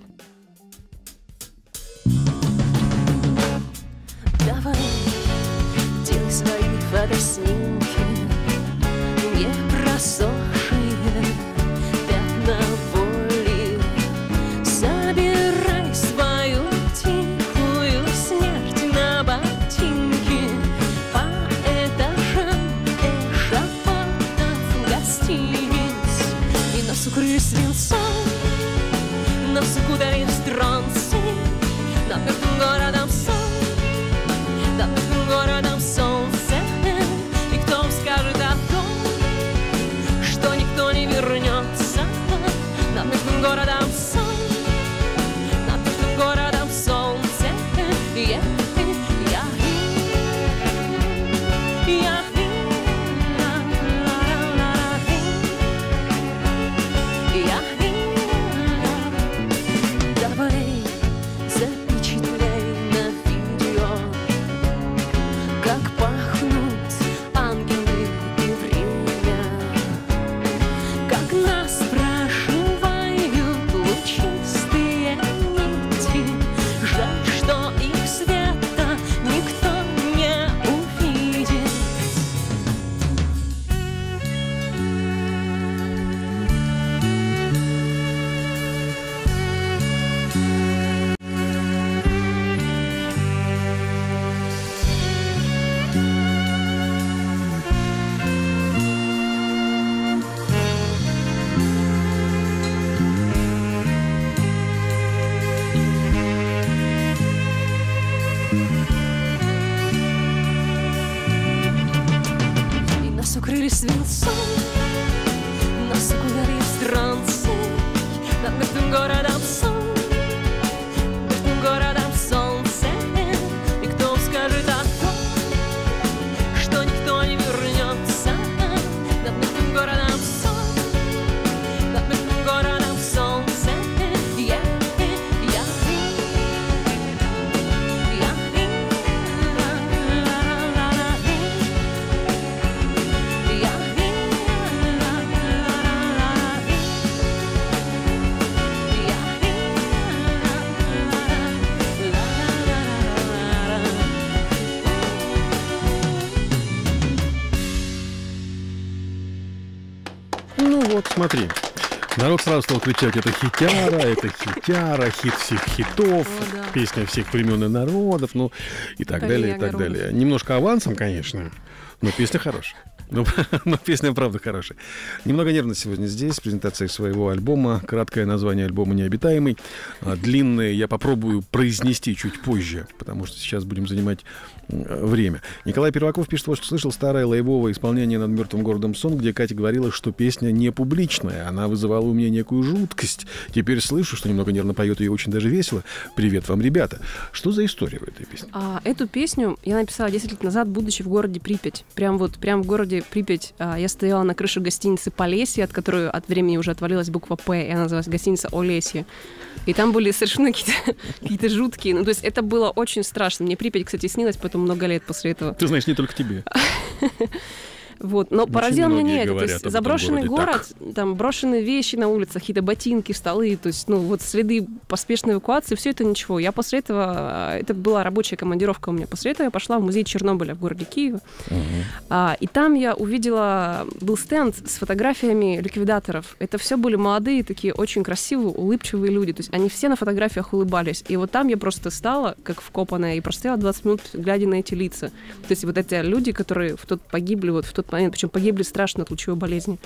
Давай, делай свои фотоснимки, не просохшие пятна боли. Собирай свою тихую смерть на ботинки по этажам эшафотов гостиниц. И нас укрыли свинцом, нас укутали в трансы, над мертвым городом сон. Над мертвым городом солнце, и кто скажет о том, что никто не вернется. Над мертвым городом сон, над мертвым городом солнце. Я, я, я, давай запечатляй на видео, как пахнут ангелы и время, как нас прошивают лучистые нити. Жаль, что их света никто не увидит. И нас укрыли свинцом, нас окунули в трансы. Над мертвым городом сон, мертвым городом солнце. И кто скажет о том, что никто не вернется. Над мертвым городом сон, над мертвым городом солнце. Я, я, Ну вот, смотри. Народ сразу стал кричать: это хитяра, это хитяра, хит всех хитов, О, да. песня всех времен и народов, ну и так Поколение далее, и так огородов. далее. Немножко авансом, конечно, Но песня хорошая. Но, но песня, правда, хорошая. Немного нервно сегодня здесь. Презентация своего альбома. Краткое название альбома «Необитаемый». А длинное я попробую произнести чуть позже, потому что сейчас будем занимать время. Николай Перваков пишет, вот что слышал старое лайвовое исполнение «Над мертвым городом сон», где Катя говорила, что песня не публичная. Она вызывала у меня некую жуткость. Теперь слышу, что немного нервно поет ее очень даже весело. Привет вам, ребята. Что за история в этой песне? А, эту песню я написала десять лет назад, будучи в городе Припять. Прям вот, прям в городе Припять а, я стояла на крыше гостиницы Полесье, от которой от времени уже отвалилась буква «П», и она называлась гостиница Олесье. И там были совершенно какие-то, какие-то жуткие... Ну, то есть это было очень страшно. Мне Припять, кстати, снилась потом много лет после этого. Ты знаешь, не только тебе. Вот. Но очень поразило меня не это. То говорят есть об этом заброшенный городе город, там брошенные вещи на улицах, какие-то ботинки, столы, то есть, ну, вот следы поспешной эвакуации, все это ничего. Я после этого, это была рабочая командировка у меня, после этого я пошла в музей Чернобыля в городе Киеве. Угу. А, и там я увидела, был стенд с фотографиями ликвидаторов. Это все были молодые, такие очень красивые, улыбчивые люди. То есть они все на фотографиях улыбались. И вот там я просто стала, как вкопанная, и простояла двадцать минут, глядя на эти лица. То есть вот эти люди, которые в тот погибли, вот в тот момент, причем погибли страшно от лучевой болезни.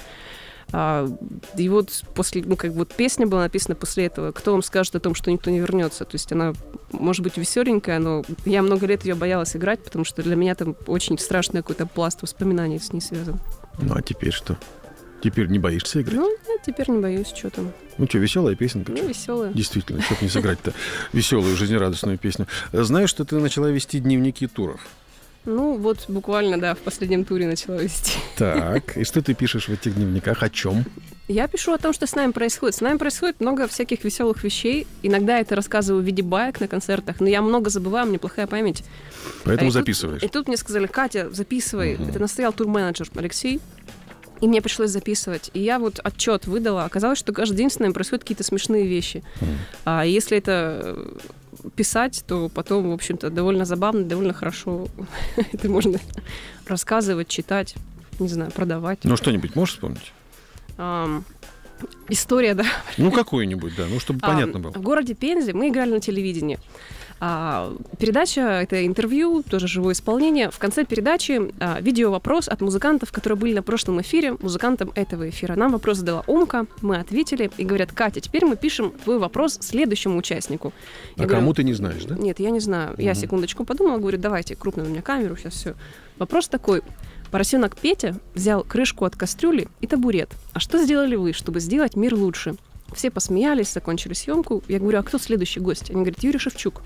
А, и вот после, ну, как вот песня была написана после этого. Кто вам скажет о том, что никто не вернется? То есть она, может быть, веселенькая, но я много лет ее боялась играть, потому что для меня там очень страшный какой-то пласт воспоминаний с ней связан. Ну, а теперь что? Теперь не боишься играть? Ну, я теперь не боюсь, что там. Ну что, веселая песенка? Ну, веселая. Действительно, что-то не сыграть-то веселую, жизнерадостную песню. Знаешь, что ты начала вести дневники туров? Ну, вот буквально, да, в последнем туре начала вести. Так, и что ты пишешь в этих дневниках? О чем? Я пишу о том, что с нами происходит. С нами происходит много всяких веселых вещей. Иногда это рассказываю в виде баек на концертах, но я много забываю, у меня плохая память. Поэтому и записываешь. Тут, и тут мне сказали: Катя, записывай. Угу. Это настоял турменеджер Алексей. И мне пришлось записывать. И я вот отчет выдала. Оказалось, что каждый день с нами происходят какие-то смешные вещи. Mm. А если это писать, то потом, в общем-то, довольно забавно, довольно хорошо это можно рассказывать, читать, не знаю, продавать. Ну, что-нибудь можешь вспомнить? Um, история, да. Ну, какую-нибудь, да, ну, чтобы um, понятно было. В городе Пензе мы играли на телевидении. А, передача — это интервью, тоже живое исполнение. В конце передачи а, видео-вопрос от музыкантов, которые были на прошлом эфире, музыкантам этого эфира. Нам вопрос задала Умка, мы ответили и говорят: Катя, теперь мы пишем твой вопрос следующему участнику. Я а говорю, кому ты не знаешь, да? Нет, я не знаю. Угу. Я секундочку подумала, говорю: давайте, крупно на меня камеру, сейчас все. Вопрос такой. Поросенок Петя взял крышку от кастрюли и табурет. А что сделали вы, чтобы сделать мир лучше? Все посмеялись, закончили съемку. Я говорю: а кто следующий гость? Они говорят: Юрий Шевчук.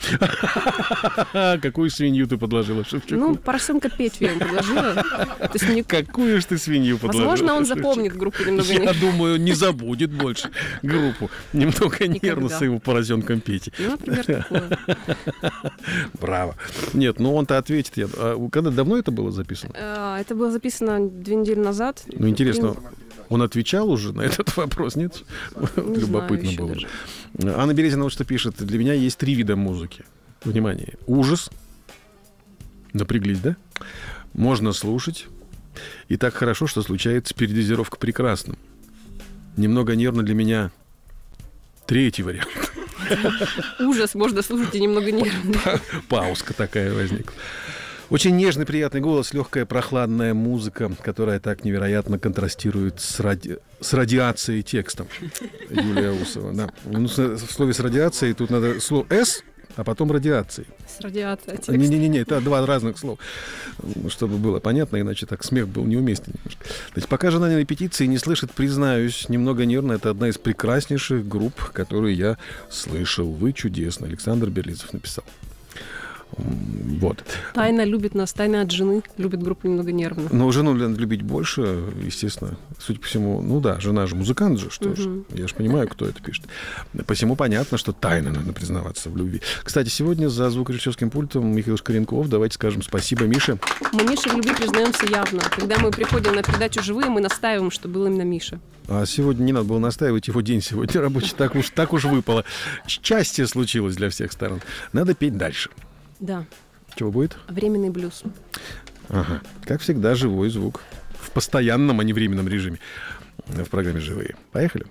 Какую свинью ты подложила Шевчуку? Ну, поросенка Петю я ему подложила. Какую ж ты свинью подложила? Возможно, он запомнит группу немного. Я думаю, не забудет больше группу. Немного нервно с его поросенком Пети. Ну, например, такое. Браво. Нет, ну он-то ответит. Когда давно это было записано? Это было записано две недели назад. Ну, интересно, он отвечал уже на этот вопрос, нет? Не Любопытно знаю, было. Даже. Анна Березина вот что пишет. Для меня есть три вида музыки. Внимание. Ужас. Напряглись, да? Можно слушать. И так хорошо, что случается передозировка прекрасным. Немного нервно для меня третий вариант. Ужас можно слушать и немного нервно. Паузка такая возникла. Очень нежный, приятный голос, легкая, прохладная музыка, которая так невероятно контрастирует с, ради... с радиацией текстом. Юлия Усова. Да. Ну, в слове «с радиацией» тут надо слово «с», а потом радиацией. С радиацией. Не-не-не, это два разных слова. Чтобы было понятно, иначе так смех был неуместен немножко. То есть пока жена на репетиции не слышит, признаюсь, немного нервно. Это одна из прекраснейших групп, которую я слышал. Вы чудесно. Александр Берлизов написал. Вот. Тайна любит нас, тайна от жены любит группу немного нервно. Но жену надо любить больше, естественно. Судя по всему, ну да, жена же музыкант же, что ж. Угу. Я же понимаю, кто это пишет. Посему понятно, что тайно надо признаваться в любви. Кстати, сегодня за звукорежиссерским пультом Михаил Шкаренков. Давайте скажем спасибо Мише. Мы Мише в любви признаемся явно. Когда мы приходим на передачу «Живые», мы настаиваем, что был именно Миша. А сегодня не надо было настаивать, его день сегодня рабочий. Так уж, так уж выпало. Счастье случилось для всех сторон. Надо петь дальше. Да. Чего будет? Временный блюз. Ага. Как всегда, живой звук. В постоянном, а не временном режиме. В программе «Живые». Поехали.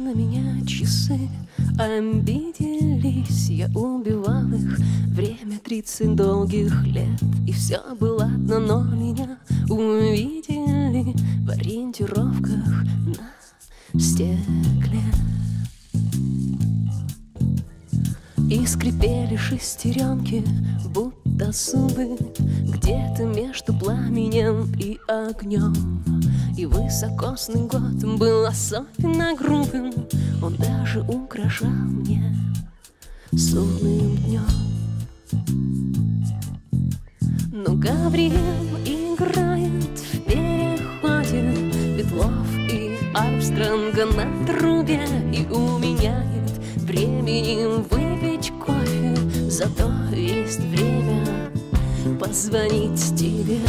на меня часы обиделись, я убивал их время тридцать долгих лет. И все было ладно, но меня увидели в ориентировках на стекле. И скрипели шестеренки, будто зубы, где-то между пламенем и огнем. И высокосный год был особенно грубым, он даже угрожал мне судным днем. Но Гавриил играет в переходе Петлов и Армстронга на трубе, и у меня нет времени выпить кофе, зато есть время позвонить тебе.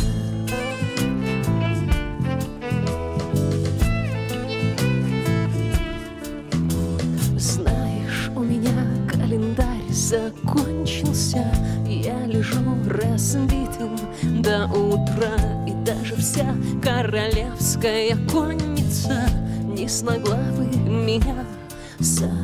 Знаешь, у меня календарь закончился, я лежу разбитым до утра, и даже вся королевская конница не смогла бы меня собрать.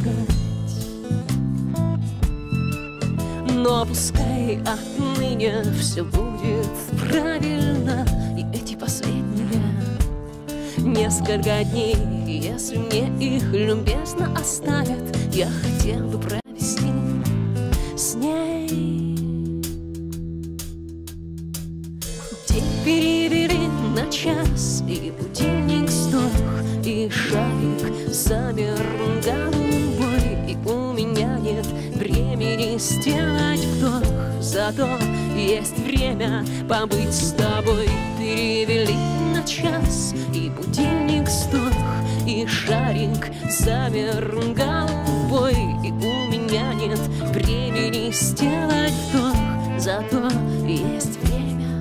Но пускай отныне все будет правильно, и эти последние несколько дней, если мне их любезно оставят, я хотел бы провести с ней. День перевели на час, и будильник сдох, и шарик замер голубой, и у меня нет времени сделать вдох, зато есть время побыть с тобой. Перевели на час, и будильник сдох, и шарик замер голубой, и у меня нет времени сделать вдох, зато есть время.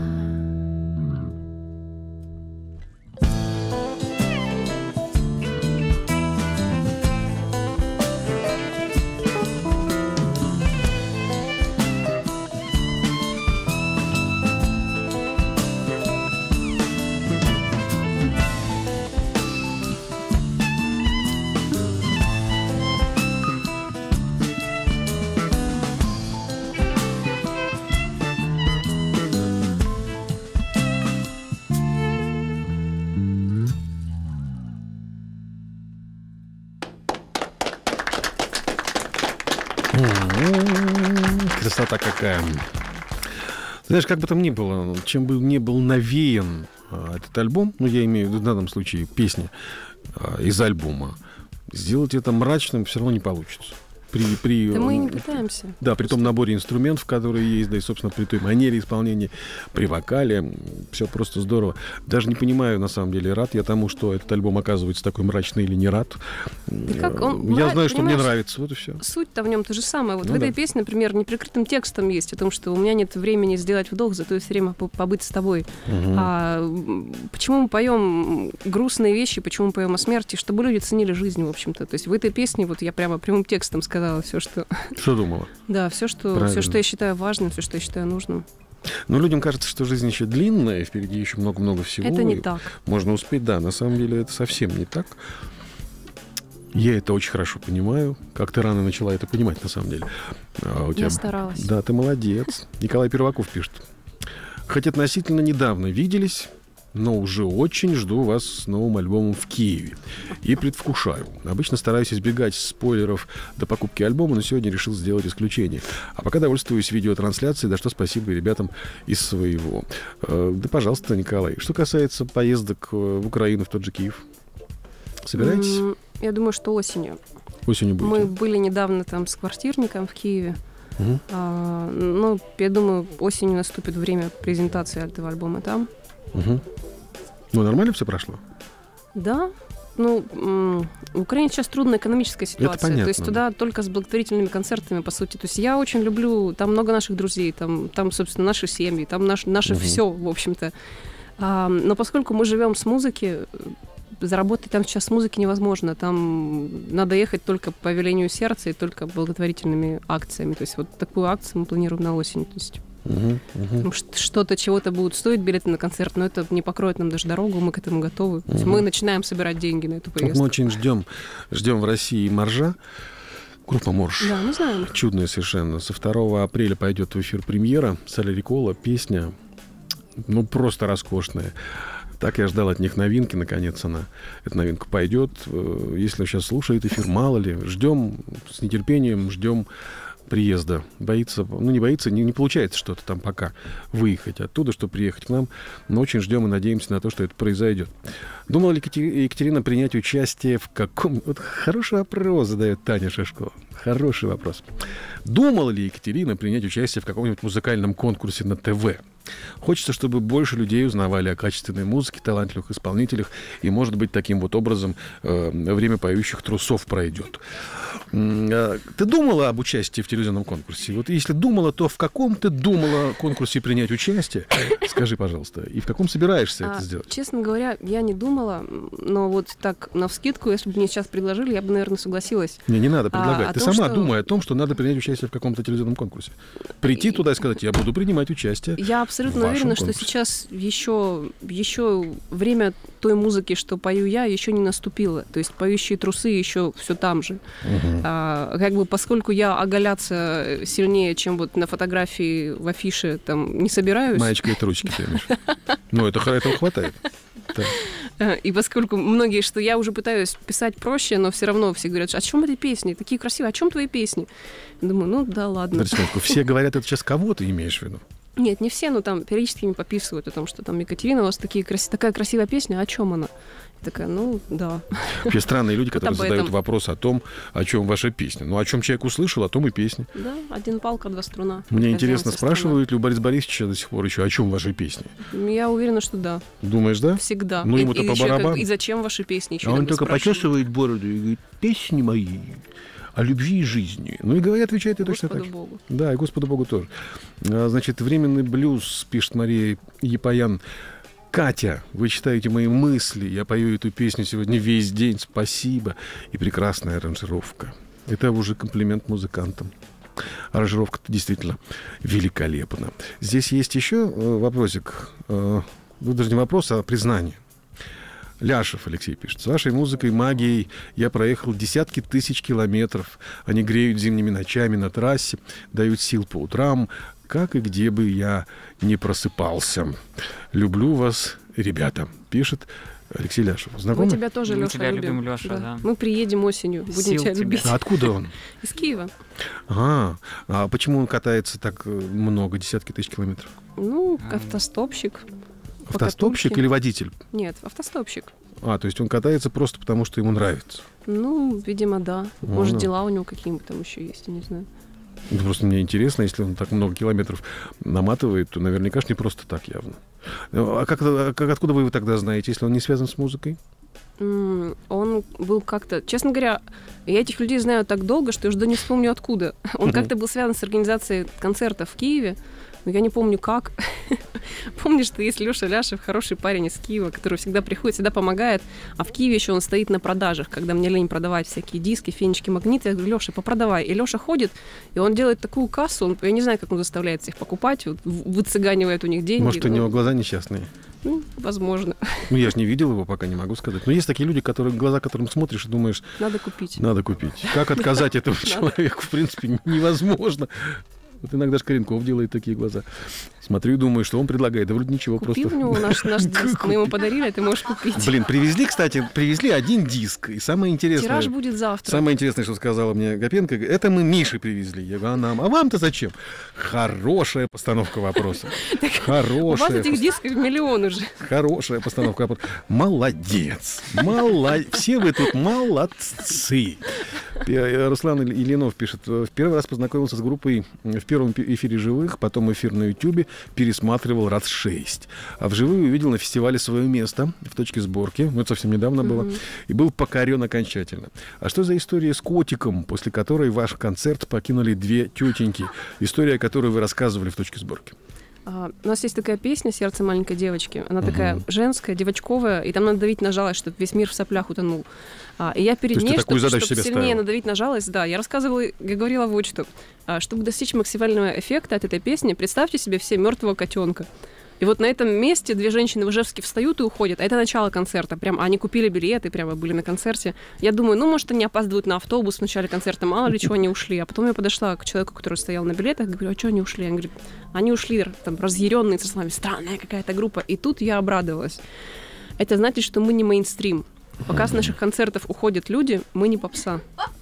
Красота какая. Знаешь, как бы там ни было, чем бы ни был навеян а, этот альбом, ну, я имею в виду в данном случае песни а, из альбома, сделать это мрачным все равно не получится. При, при, да мы и не пытаемся. Да, при том наборе инструментов, которые есть, да и, собственно, при той манере исполнения, при вокале. Все просто здорово. Даже не понимаю, на самом деле, рад я тому, что этот альбом оказывается такой мрачный или не рад. И как он, я мра... знаю, что мне нравится. Вот и все. Суть-то в нем то же самое. Вот ну, в этой да. песне, например, неприкрытым текстом есть о том, что у меня нет времени сделать вдох, зато есть время побыть с тобой. Угу. А почему мы поем грустные вещи, почему мы поем о смерти, чтобы люди ценили жизнь, в общем-то. То есть в этой песне вот я прямо прямым текстом сказала все, что... Что думала? Да, все что, все, что я считаю важным, все, что я считаю нужным. Но людям кажется, что жизнь еще длинная, впереди еще много-много всего. Это не так. Можно успеть, да. На самом деле это совсем не так. Я это очень хорошо понимаю. Как ты рано начала это понимать, на самом деле. А у тебя... Я старалась. Да, ты молодец. Николай Перваков пишет. Хоть относительно недавно виделись, но уже очень жду вас с новым альбомом в Киеве. И предвкушаю. Обычно стараюсь избегать спойлеров до покупки альбома, но сегодня решил сделать исключение. А пока довольствуюсь видеотрансляцией, за что спасибо ребятам из своего. Да, пожалуйста, Николай. Что касается поездок в Украину, в тот же Киев, собираетесь? Я думаю, что осенью. Осенью будете? Мы были недавно там с квартирником в Киеве. Угу. А, ну, я думаю, осенью наступит время презентации этого альбома там. Угу. Ну, нормально все прошло? Да. Ну, в Украине сейчас трудная экономическая ситуация. Это понятно. То есть туда только с благотворительными концертами, по сути. То есть я очень люблю, там много наших друзей, там, там собственно, наши семьи, там наш, наше угу. все, в общем-то. А, но поскольку мы живем с музыки, заработать там сейчас с музыки невозможно. Там надо ехать только по велению сердца и только благотворительными акциями. То есть вот такую акцию мы планируем на осень. То есть Угу, угу. Что-то, чего-то будут стоить билеты на концерт, но это не покроет нам даже дорогу, мы к этому готовы. То есть Угу. мы начинаем собирать деньги на эту Вот поездку. мы очень ждем, ждем в России «Моржа». Группа «Морж». Да, мы знаем. Чудная совершенно. Со второго апреля пойдет в эфир премьера. Салли Рикола, песня, ну, просто роскошная. Так я ждал от них новинки, наконец она, эта новинка пойдет. Если он сейчас слушает эфир, мало ли. Ждем с нетерпением, ждем приезда. Боится, ну не боится, не, не получается что-то там пока выехать оттуда, чтобы приехать к нам. Но очень ждем и надеемся на то, что это произойдет. Думала ли Екатерина принять участие в каком... Вот хороший вопрос задает Таня Шишкова. Хороший вопрос. Думала ли Екатерина принять участие в каком-нибудь музыкальном конкурсе на ТВ? Хочется, чтобы больше людей узнавали о качественной музыке, талантливых исполнителях, и, может быть, таким вот образом э, время поющих трусов пройдет. Э, ты думала об участии в телевизионном конкурсе? Вот если думала, то в каком ты думала конкурсе принять участие? Скажи, пожалуйста, и в каком собираешься А, это сделать? честно говоря, я не думала, но вот так навскидку, если бы мне сейчас предложили, я бы, наверное, согласилась. Не, не надо предлагать. А, ты о том, сама что... думай о том, что надо принять участие в каком-то телевизионном конкурсе. Прийти туда и сказать, я буду принимать участие. Я абсолютно в вашем уверена, что конкурсе. сейчас еще, еще время той музыки, что пою я, еще не наступило. То есть поющие трусы еще все там же. Угу. А, как бы поскольку я оголяться сильнее, чем вот на фотографии в афише, там не собираюсь. Маечка и трусики, ты имеешь. Ну, это, этого хватает. Так. И поскольку многие, что я уже пытаюсь писать проще, но все равно все говорят, о чем эти песни? Такие красивые, о чем твои песни? Думаю, ну да, ладно. Подожди, секундочку, все говорят, это сейчас кого ты имеешь в виду? Нет, не все, но там периодически мне пописывают о том, что там Екатерина, у вас такие, крас... такая красивая песня, о чем она? Я такая, ну да. Вообще странные люди, которые Вот об задают этом. вопрос о том, о чем ваша песня. Ну, о чем человек услышал, о том и песня. Да, один палка, два струна. Мне Хозяин интересно, со струна. спрашивают ли у Бориса Борисовича до сих пор еще, о чем ваши песни? Я уверена, что да. Думаешь, да? Всегда. Ну, И- ему-то и по еще как- барабану. И зачем ваши песни еще? А он иногда только спрашивают. почесывает бороду и говорит, песни мои о любви и жизни. Ну и говорят, отвечает и точно Господу так же. Богу. Да, и Господу Богу тоже. А, Значит, временный блюз, пишет Мария Епаян. Катя, вы читаете мои мысли. Я пою эту песню сегодня весь день. Спасибо. И прекрасная аранжировка. Это уже комплимент музыкантам. Аранжировка действительно великолепна. Здесь есть еще э, вопросик. Э, ну, даже не вопрос, а признание. Ляшев Алексей пишет. С вашей музыкой, магией я проехал десятки тысяч километров. Они греют зимними ночами на трассе, дают сил по утрам, как и где бы я не просыпался. Люблю вас, ребята, пишет Алексей Ляшев. Знакомый? Мы тебя тоже, Мы Леша, тебя любим. любим, Лёша, да. Мы приедем осенью, будем Сил тебя тебе. любить. А откуда он? Из Киева. А, а почему он катается так э, много, десятки тысяч километров? Ну, А. автостопщик. Автостопщик Покатушки. или водитель? Нет, автостопщик. А, то есть он катается просто потому, что ему нравится. Ну, видимо, да. Ну, Может, да. дела у него какие-нибудь там еще есть, я не знаю. Это просто мне интересно, если он так много километров наматывает, то наверняка ж не просто так явно. А как, а как откуда вы его тогда знаете, если он не связан с музыкой? М, Он был как-то... Честно говоря, я этих людей знаю так долго, что я уже да не вспомню откуда. Он Мгм. как-то был связан с организацией концертов в Киеве, но я не помню как. Помню, что есть Лёша Ляшев, хороший парень из Киева, который всегда приходит, всегда помогает. А в Киеве еще он стоит на продажах, когда мне лень продавать всякие диски, фенечки, магниты. Я говорю, Лёша, попродавай. И Лёша ходит, и он делает такую кассу, он, я не знаю, как он заставляет всех покупать, вот, в- выцыганивает у них деньги. Может, у ну, него глаза несчастные? ну, возможно. Ну, я же не видел его, пока не могу сказать. Но есть такие люди, которые, глаза которым смотришь и думаешь, Надо купить. надо купить. Как отказать этому человеку, в принципе, невозможно. Вот иногда Шкаренков делает такие глаза. Смотрю и думаю, что он предлагает. Да вроде ничего, Купи просто... у него наш, наш диск. Мы ему подарили, а ты можешь купить. Блин, привезли, кстати, привезли один диск. И самое интересное... Тираж будет завтра. Самое интересное, что сказала мне Гапенко, это мы Мише привезли. Я говорю, а нам? А вам-то зачем? Хорошая постановка вопроса. У вас Хорошая, этих дисков миллион уже. хорошая постановка вопроса. Молодец. Молодец. Все вы тут молодцы. Пе- Руслан Иль- Ильинов пишет. В первый раз познакомился с группой в первом пе- эфире «Живых», потом эфир на Ютьюбе, пересматривал раз шесть. А вживую увидел на фестивале свое место в точке сборки. Ну, это совсем недавно было. И был покорен окончательно. А что за история с котиком, после которой ваш концерт покинули две тетеньки? История, которую вы рассказывали в точке сборки. А, у нас есть такая песня «Сердце маленькой девочки». Она Мгм. такая женская, девочковая, и там надо давить на жалость, чтобы весь мир в соплях утонул. А, и я перед То есть ты ней, такую чтобы задачу себе сильнее ставила? надавить на жалость, да, я рассказывала, я говорила вот что. А, чтобы достичь максимального эффекта от этой песни, представьте себе все мертвого котенка. И вот на этом месте две женщины в Ижевске встают и уходят. А это начало концерта. Прям они купили билеты, прямо были на концерте. Я думаю, ну, может, они опаздывают на автобус в начале концерта, мало ли чего они ушли. А потом я подошла к человеку, который стоял на билетах, говорю, а что они ушли? Он говорит, они ушли там разъяренные, со словами, странная какая-то группа. И тут я обрадовалась. Это значит, что мы не мейнстрим. Пока с наших концертов уходят люди, мы не попса.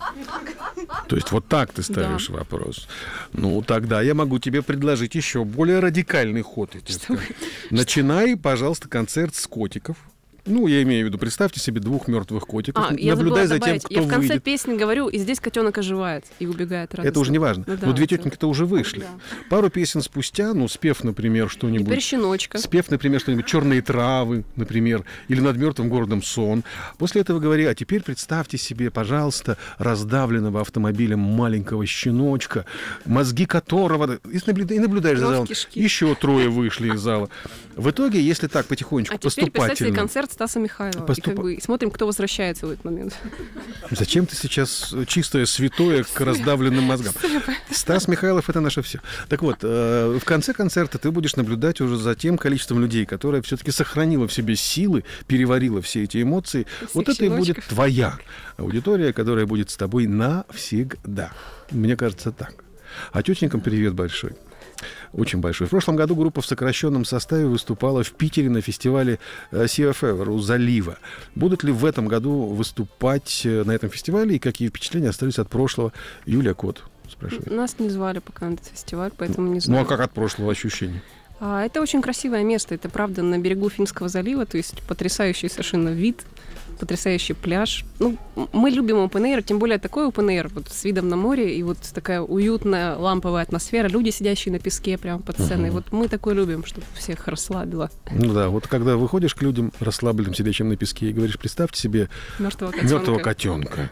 То есть вот так ты ставишь Да. вопрос. Ну, тогда я могу тебе предложить еще более радикальный ход. Я тебе Что скажу. Начинай, пожалуйста, концерт с котиков. Ну, я имею в виду, представьте себе двух мертвых котиков, А, я наблюдай забыла за тем, добавить. кто Я в конце выйдет. песни говорю, и здесь котенок оживает и убегает радостно. Это уже не важно. Ну да, Но две это- тетеньки-то уже вышли. Да. Пару песен спустя, ну, спев, например, Теперь что-нибудь. щеночка. Спев, например, что-нибудь «Черные травы», например, или «Над мертвым городом сон». После этого говори, а теперь представьте себе, пожалуйста, раздавленного автомобилем маленького щеночка, мозги которого... И наблюда- и наблюдаешь за Кровь, залом. кишки. Еще трое вышли из зала. В итоге, если так потихонечку, А теперь представьте себе поступательно... концерт Стаса Михайлова. И, Поступа- как бы, и смотрим, кто возвращается в этот момент. Зачем ты сейчас чистое святое к раздавленным мозгам? Стас Михайлов — это наше все. Так вот, э, в конце концерта ты будешь наблюдать уже за тем количеством людей, которое все-таки сохранило в себе силы, переварило все эти эмоции. Всех Вот это и будет щеночков. твоя аудитория, которая будет с тобой навсегда. Мне кажется, так. А тетенькам привет большой. Очень большой. В прошлом году группа в сокращенном составе выступала в Питере на фестивале Sea of Ever у залива. Будут ли в этом году выступать э, на этом фестивале и какие впечатления остались от прошлого? Юлия Кот спрашивает. Нас не звали пока на этот фестиваль, поэтому не Ну знаю. а как от прошлого ощущения? А, это очень красивое место. Это, правда, на берегу Финского залива, то есть потрясающий совершенно вид, потрясающий пляж. Ну, м- мы любим open air, тем более такой open air, вот с видом на море, и вот такая уютная ламповая атмосфера, люди, сидящие на песке прямо под сценой. Мгм. Вот мы такое любим, чтобы всех расслабило. Ну да, вот когда выходишь к людям, расслабленным, сидящим на песке, и говоришь, представьте себе Мертвого котенка. мертвого котенка.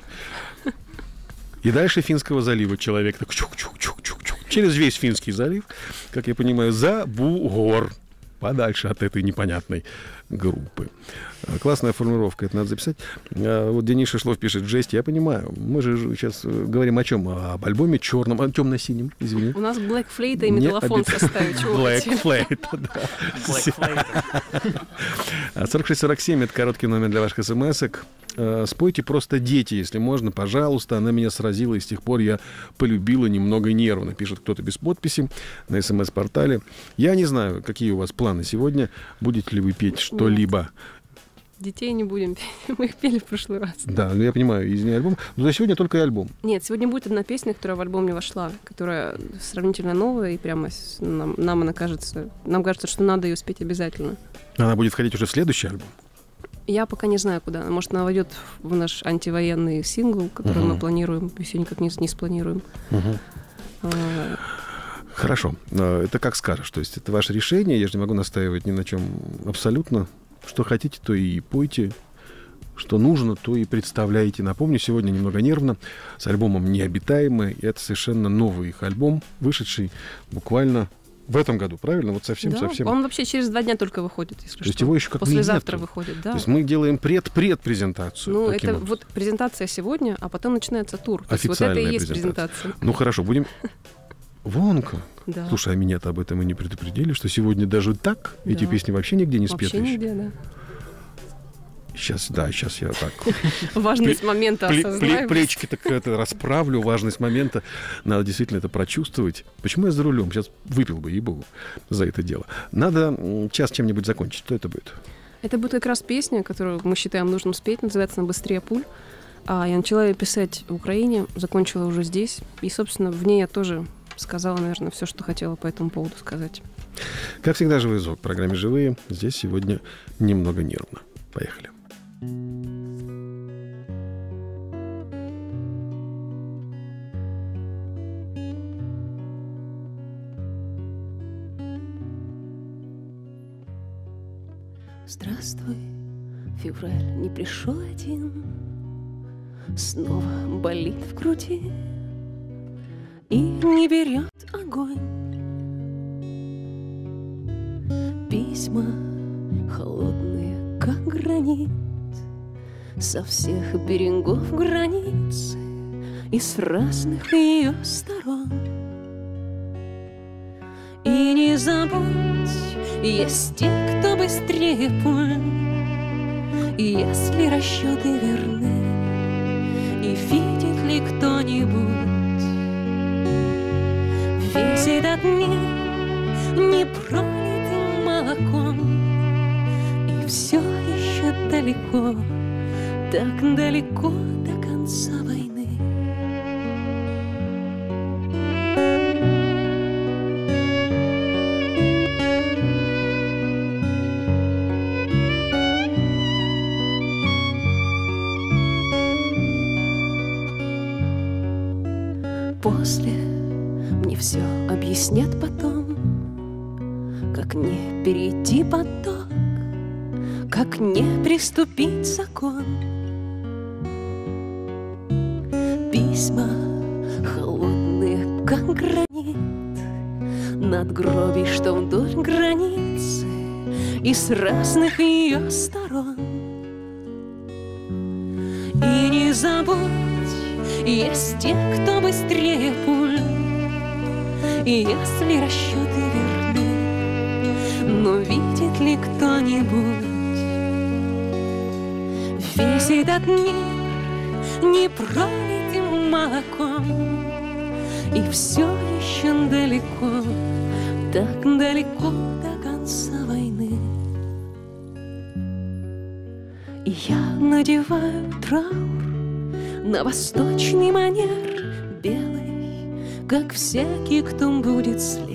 И дальше Финского залива человек так чук-чук-чук-чук-чук через весь Финский залив, как я понимаю, за бугор, подальше от этой непонятной группы. А, Классная формулировка, это надо записать. А, Вот Денис Шишлов пишет, жесть, я понимаю. Мы же сейчас э, говорим о чем? Об альбоме черном, о темно-синем, извини. У нас Black Flate и Не металлофон в обид- составе. Чего вы Black хотели? Flate, да. А сорок шесть сорок семь — это короткий номер для ваших смс-ок. Э, Спойте просто «Дети», если можно, пожалуйста. Она меня сразила, и с тех пор я полюбила немного нервно. Пишет кто-то без подписи на смс-портале. Я не знаю, какие у вас планы сегодня. Будете ли вы петь что-либо? Детей не будем петь. Мы их пели в прошлый раз. Да, ну я понимаю, из не альбом. Но за сегодня только и альбом. Нет, сегодня будет одна песня, которая в альбом не вошла, которая сравнительно новая, и прямо с- нам, нам она кажется, нам кажется, что надо ее спеть обязательно. Она будет входить уже в следующий альбом. Я пока не знаю, куда. Может, она войдет в наш антивоенный сингл, который Мгм. мы планируем, еще никак не, не спланируем. А, Хорошо. Э, Это как скажешь. То есть это ваше решение. Я же не могу настаивать ни на чем абсолютно. Что хотите, то и пойте. Что нужно, то и представляете. Напомню, сегодня немного нервно, с альбомом «Необитаемые». И это совершенно новый их альбом, вышедший буквально в этом году, правильно? Вот да, совсем-совсем. он вообще через два дня только выходит, если То есть что. его еще как бы Послезавтра нету. выходит, То да. есть мы делаем пред-пред-презентацию. Ну, таким это образом. вот презентация сегодня, а потом начинается тур. То есть вот это Официальная и есть презентация. презентация. Ну, хорошо, будем... Вон как. Да. Слушай, а меня-то об этом и не предупредили, что сегодня даже так эти Да. песни вообще нигде не Вообще спеты еще. нигде, да. Сейчас, да, сейчас я так... Важность момента Пле- пле- осознаем. плечики так это расправлю, важность момента. Надо действительно это прочувствовать. Почему я за рулем? Сейчас выпил бы, ей-богу, за это дело. Надо м, час чем-нибудь закончить. Что это будет? Это будет как раз песня, которую мы считаем нужным спеть, называется она «Быстрее пуль». А я начала ее писать в Украине, закончила уже здесь. И, собственно, в ней я тоже сказала, наверное, все, что хотела по этому поводу сказать. Как всегда, живой звук в программе «Живые». Здесь сегодня немного нервно. Поехали. Здравствуй, февраль не пришел один, снова болит в груди и не берет огонь. Письма холодные, как гранит, со всех берегов границы и с разных ее сторон. И не забудь, есть те, кто быстрее пуль, и если расчеты верны, и видит ли кто-нибудь весь этот мир не пролитым молоком, и все еще далеко, так далеко до конца войны. После мне все объяснят потом, как не перейти поток, как не приступить закон. Письма холодные, как гранит, надгробий, что вдоль границы и с разных ее сторон. И не забудь, есть те, кто быстрее пуль, и если расчеты верны, но видит ли кто-нибудь весь этот мир не пролитым молоком, и все еще далеко, так далеко до конца войны. И я надеваю траур на восточный манер белый, как всякий, кто будет слеп.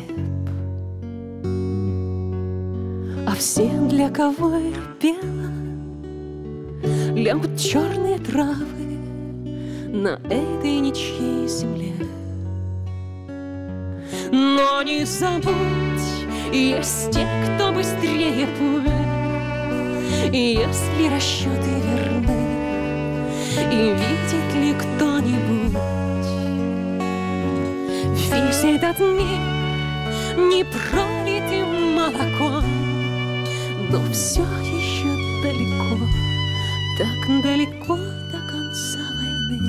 А все, для кого я пела, лягут черные травы на этой ничьей земле. Но не забудь, есть те, кто быстрее пуль, и если расчеты верны, и видит ли кто-нибудь весь этот мир не пролитым молоком, но все еще далеко, так далеко до конца войны.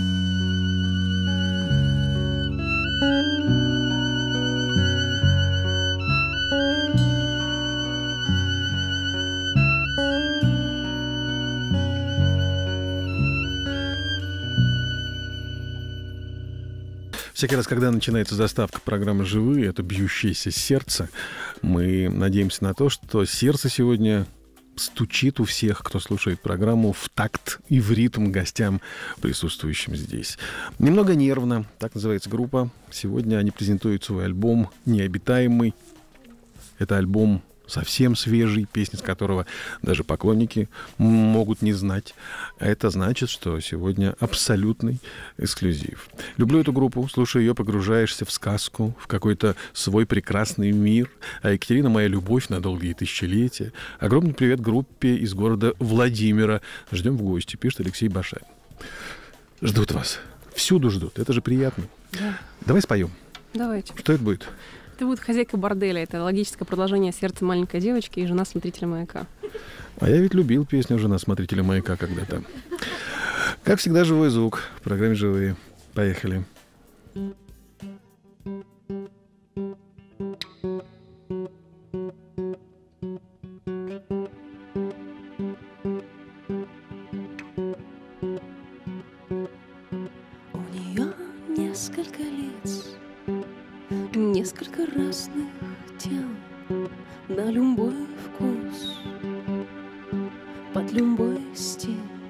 Всякий раз, когда начинается заставка программы «Живые», это бьющееся сердце, мы надеемся на то, что сердце сегодня стучит у всех, кто слушает программу, в такт и в ритм гостям, присутствующим здесь. Немного нервно, так называется группа. Сегодня они презентуют свой альбом «Необитаемый». Это альбом совсем свежий, песни с которого даже поклонники могут не знать. А это значит, что сегодня абсолютный эксклюзив. Люблю эту группу, слушая ее, погружаешься в сказку, в какой-то свой прекрасный мир. А Екатерина — моя любовь на долгие тысячелетия. Огромный привет группе из города Владимира. Ждем в гости, пишет Алексей Башай. Ждут вас. Всюду ждут. Это же приятно. Да. Давай споем. Давайте. Что это будет? Это будет «Хозяйка борделя». Это логическое продолжение «Сердца маленькой девочки» и «Жена смотрителя маяка». А я ведь любил песню «Жена смотрителя маяка» когда-то. Как всегда, живой звук. В программе «Живые». Поехали. У нее несколько лиц, несколько разных тел, на любой вкус, под любой стиль.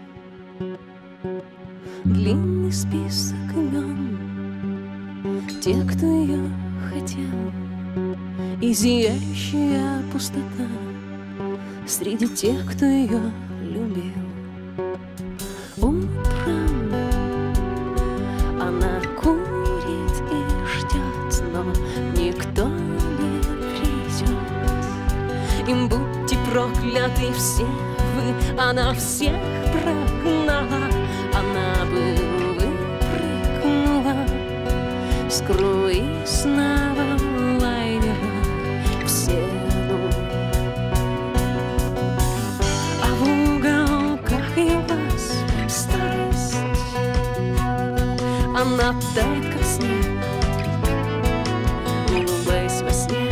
Длинный список имен, те, кто ее хотел, и зияющая пустота среди тех, кто ее любил. Утром она курит и ждет, но никто не придет. Им будьте прокляты все вы, она всех прогнала, она бы выпрыгнула с круизного лайнера в сену. она тает, как снег, улыбаясь во сне.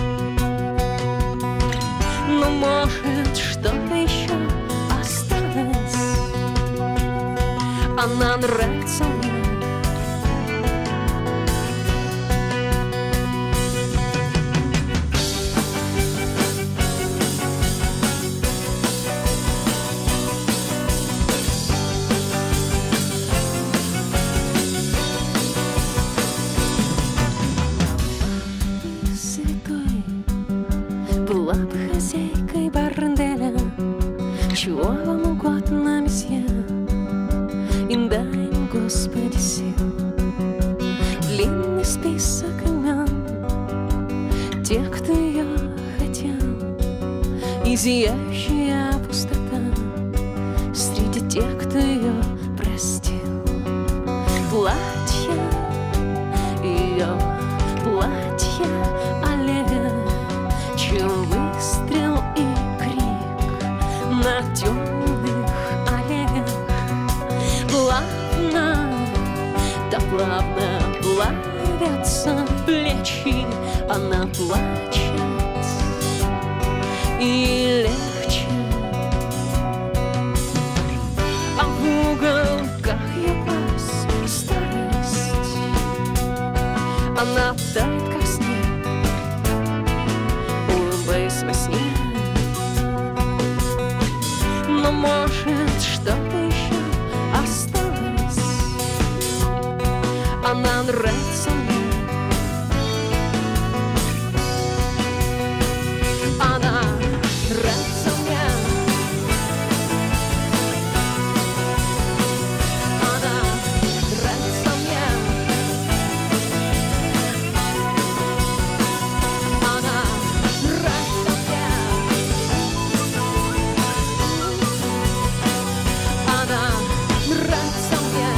Но может что-то еще осталось, она нравится мне. Была бы хозяйкой борделя, чего вам угодно, месье, и дай им, Господи, сил. Длинный список имен тех, кто ее хотел, и зияющая пустота среди тех, кто ее простил. Платье, ее платье, аллея, чем выстрел и крик на темных аллеях. Плавно, да плавно плавятся плечи, она плачет и легче. А в уголках ее глаз старость, она тает, как снег, улыбаясь во сне. Но может что-то еще осталось, она нравится мне. Она нравится мне. Она нравится мне. Она нравится мне. Она нравится мне.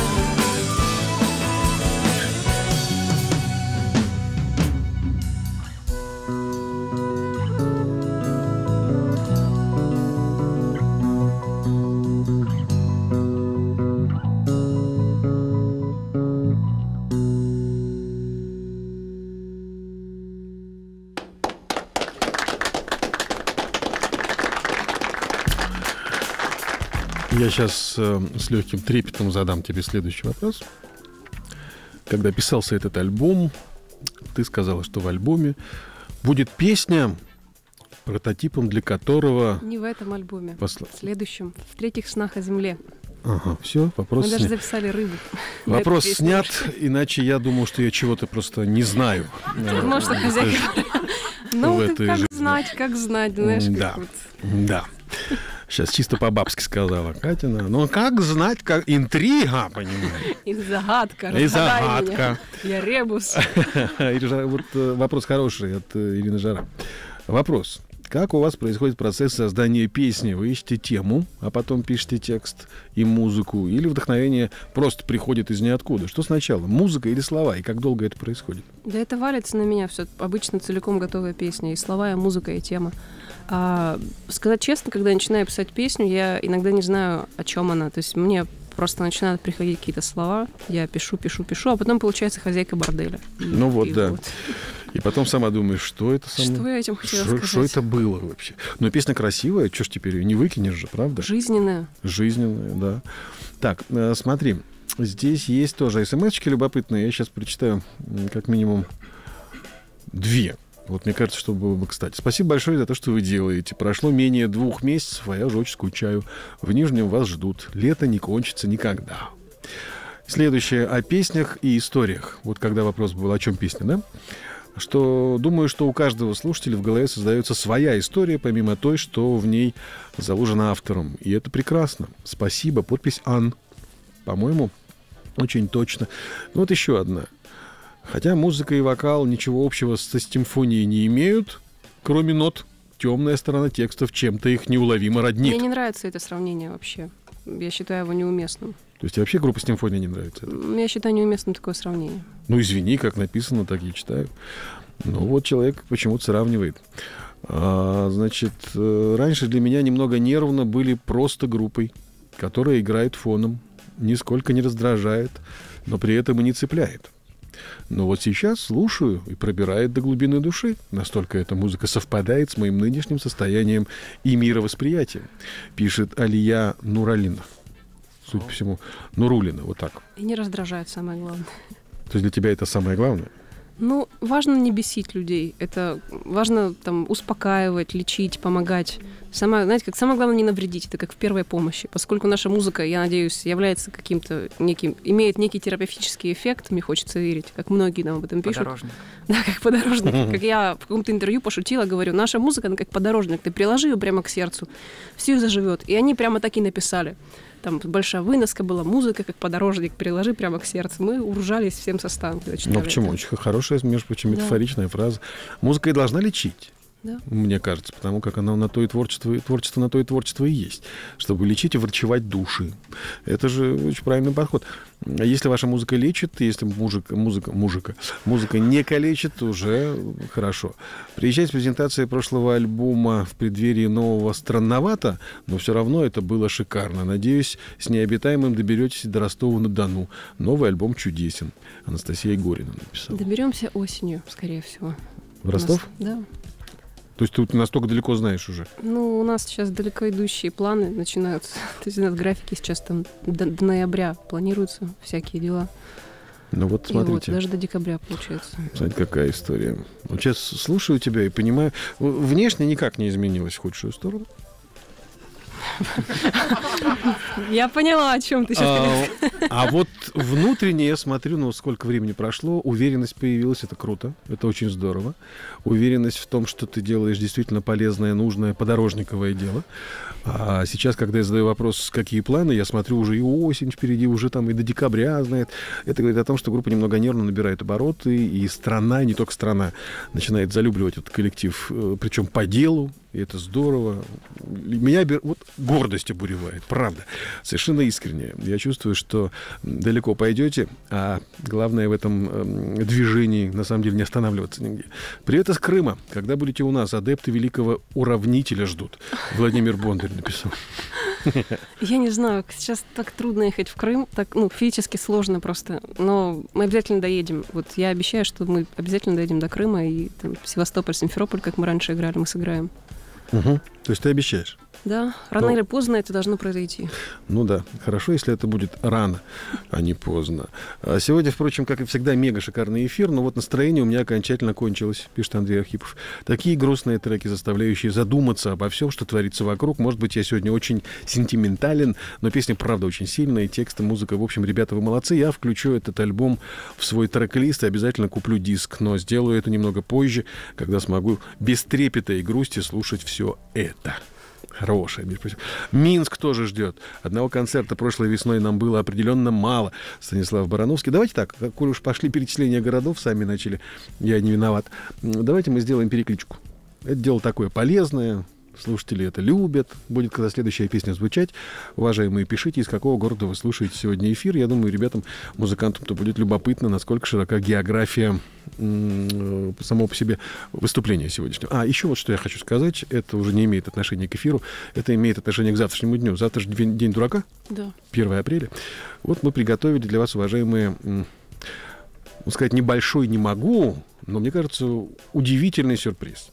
Я сейчас э, с легким трепетом задам тебе следующий вопрос. Когда писался этот альбом, ты сказала, что в альбоме будет песня, прототипом для которого... Не в этом альбоме, Посла... в следующем, в «Третьих снах о земле». Ага, все, вопрос Мы даже снят. записали «Рыбу». Вопрос снят, иначе я думал, что я чего-то просто не знаю. Может, хозяйка... Ну, в ты этой как жизни. знать, как знать, знаешь, Да. как вот... Да. Сейчас чисто по-бабски сказала Катина. Но как знать, как интрига, понимаешь? И загадка, И разгадай загадка. меня. Я ребус. Ирина, вот э, вопрос хороший от э, Ирины Жара. Вопрос. Как у вас происходит процесс создания песни? Вы ищете тему, а потом пишете текст и музыку? Или вдохновение просто приходит из ниоткуда? Что сначала, музыка или слова? И как долго это происходит? Да это валится на меня все. Обычно целиком готовая песня. И слова, и музыка, и тема. А, сказать честно, когда я начинаю писать песню, я иногда не знаю, о чем она. То есть мне просто начинают приходить какие-то слова, я пишу, пишу, пишу, а потом получается хозяйка борделя. И, Ну вот, и да. вот. И потом сама думаешь, что это со мной? Что я этим хотела Что, сказать? что это было вообще? Но песня красивая, что ж теперь ее не выкинешь же, правда? Жизненная. Жизненная, да. Так, э, смотри, здесь есть тоже смс-очки любопытные. Я сейчас прочитаю м, как минимум две. Вот мне кажется, что было бы кстати. Спасибо большое за то, что вы делаете. Прошло менее двух месяцев, а я уже очень скучаю. В Нижнем вас ждут. Лето не кончится никогда. Следующее о песнях и историях. Вот когда вопрос был, о чем песня, да? Что думаю, что у каждого слушателя в голове создается своя история, помимо той, что в ней заложено автором. И это прекрасно. Спасибо. Подпись Ан. По-моему, очень точно. Ну, вот еще одна. Хотя музыка и вокал ничего общего со симфонией не имеют, кроме нот, темная сторона текстов чем-то их неуловимо роднит. Мне не нравится это сравнение вообще. Я считаю его неуместным. То есть тебе вообще группа «Симфония» не нравится? Это? Я считаю неуместным такое сравнение. Ну, извини, как написано, так я читаю. Ну, вот человек почему-то сравнивает. А, значит, раньше для меня немного нервно были просто группой, которая играет фоном, нисколько не раздражает. но при этом и не цепляет. Но вот сейчас слушаю и пробирает до глубины души. Настолько эта музыка совпадает с моим нынешним состоянием и мировосприятием, пишет Алия Нуралина. Судя по всему, Нурулина, вот так. И не раздражает, самое главное. То есть для тебя это самое главное? Ну, важно не бесить людей. Это важно там успокаивать, лечить, помогать. Самое, знаете, как самое главное не навредить. Это как в первой помощи. Поскольку наша музыка, я надеюсь, является каким-то неким, имеет некий терапевтический эффект, мне хочется верить, как многие нам об этом пишут. Подорожник. Да, как подорожник. Как я в каком-то интервью пошутила, говорю, наша музыка, она как подорожник. Ты приложи ее прямо к сердцу, все заживет. И они прямо так и написали. Там большая выноска была, музыка как подорожник, приложи прямо к сердцу. Мы уржались всем составом, когда читали. Ну почему? это. Очень хорошая, между прочим, Да. метафоричная фраза. Музыка и должна лечить. Да. Мне кажется, потому как она на то и творчество, и творчество на то и творчество и есть, чтобы лечить и врачевать души. Это же очень правильный подход. А если ваша музыка лечит, если музыка, музыка, музыка, музыка не калечит, то уже хорошо. Приезжать с презентацией прошлого альбома в преддверии нового странновато, но все равно это было шикарно. Надеюсь, с необитаемым доберетесь до Ростова-на-Дону. Новый альбом чудесен. Анастасия Горина написала. Доберемся осенью, скорее всего. В Ростов? У нас- да. То есть ты настолько далеко знаешь уже? Ну, у нас сейчас далеко идущие планы начинаются. То есть у нас графики сейчас там до, до ноября планируются всякие дела. Ну вот И вот, смотрите. даже до декабря получается. Смотрите, какая история. Вот сейчас слушаю тебя и понимаю, внешне никак не изменилось в худшую сторону. Я поняла, о чем ты сейчас. А, а вот внутренне я смотрю, ну, сколько времени прошло, уверенность появилась, это круто, это очень здорово. Уверенность в том, что ты делаешь действительно полезное, нужное, подорожниковое дело. А сейчас, когда я задаю вопрос, какие планы, я смотрю, уже и осень впереди, уже там и до декабря, знает. Это говорит о том, что группа немного нервно набирает обороты, и страна, не только страна, начинает залюбливать этот коллектив, причем по делу, и это здорово. Меня вот гордость обуревает, правда, совершенно искренне. Я чувствую, что далеко пойдете, а главное в этом движении, на самом деле, не останавливаться нигде. Привет из Крыма. Когда будете у нас? Адепты великого уравнителя ждут. Владимир Бондарь написал. Я не знаю, сейчас так трудно ехать в Крым, так, ну, физически сложно просто, но мы обязательно доедем. Вот я обещаю, что мы обязательно доедем до Крыма, и там, Севастополь, Симферополь, как мы раньше играли, мы сыграем. Угу. То есть ты обещаешь? Да, рано Но... или поздно это должно произойти. Ну да, хорошо, если это будет рано, а не поздно. А сегодня, впрочем, как и всегда, мега шикарный эфир, но вот настроение у меня окончательно кончилось, пишет Андрей Архипов. Такие грустные треки, заставляющие задуматься обо всем, что творится вокруг. Может быть, я сегодня очень сентиментален, но песня, правда, очень сильная, тексты, музыка. В общем, ребята, вы молодцы. Я включу этот альбом в свой трек-лист и обязательно куплю диск, но сделаю это немного позже, когда смогу без трепета и грусти слушать все это. Хорошая, между прочим. Минск тоже ждет. Одного концерта прошлой весной нам было определенно мало. Станислав Барановский. Давайте так, коль уж пошли перечисления городов, сами начали, я не виноват. Давайте мы сделаем перекличку. Это дело такое полезное. Слушатели это любят. Будет, когда следующая песня звучать. Уважаемые, пишите, из какого города вы слушаете сегодня эфир. Я думаю, ребятам, музыкантам-то будет любопытно, насколько широка география м- само по себе выступления сегодняшнего. А, еще вот что я хочу сказать. Это уже не имеет отношения к эфиру. Это имеет отношение к завтрашнему дню. Завтрашний день, день дурака. Да. первое апреля. Вот мы приготовили для вас, уважаемые, м- ну, сказать, небольшой не могу, но, мне кажется, удивительный сюрприз.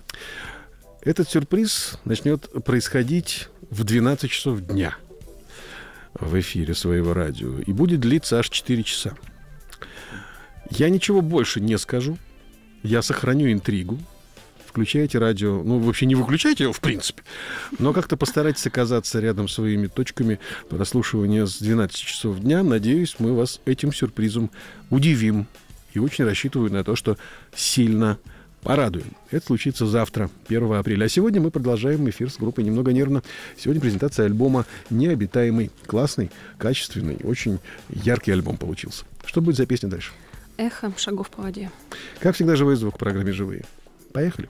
Этот сюрприз начнет происходить в двенадцать часов дня в эфире своего радио и будет длиться аж четыре часа. Я ничего больше не скажу. Я сохраню интригу. Включайте радио. Ну, вообще не выключайте его, в принципе. Но как-то постарайтесь оказаться рядом своими точками прослушивания с двенадцати часов дня. Надеюсь, мы вас этим сюрпризом удивим. И очень рассчитываю на то, что сильно порадуем. Это случится завтра, первого апреля. А сегодня мы продолжаем эфир с группой «Немного нервно». Сегодня презентация альбома «Необитаемый». Классный, качественный, очень яркий альбом получился. Что будет за песня дальше? Эхо шагов по воде. Как всегда, живой звук в программе «Живые». Поехали.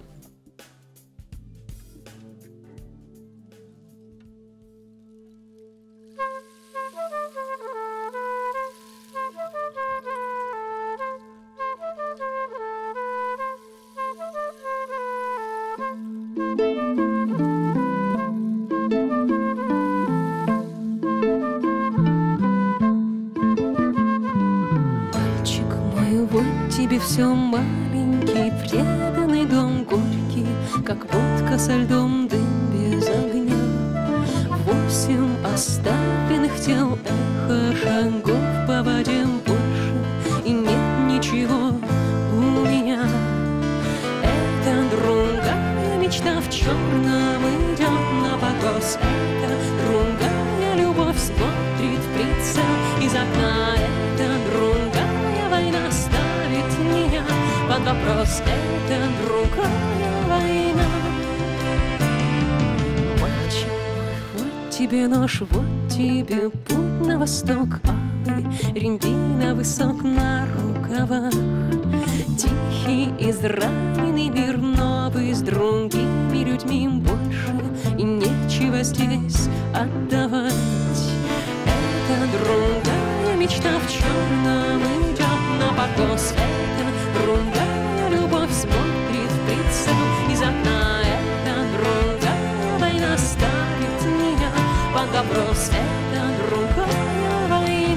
Вот тебе все маленький, преданный дом горький, как водка со льдом, дым без огня. Восемь оставленных тел, эхо шагов по воде больше, и нет ничего у меня. Это другая мечта в черном идет на покос. Это другая любовь смотрит в прицел из окна. Это другая война ставит меня под вопрос. Это другая война. Мальчик мой, вот тебе нож, вот тебе путь на восток. Алый рябина высок на рукавах. Тихий, израненный мир новый, с другими людьми больше, и нечего здесь отдавать. Это другая мечта в черном идет на покос. Это другая любовь смотрит в прицел из окна. Это другая война ставит меня под вопрос. Это другая война.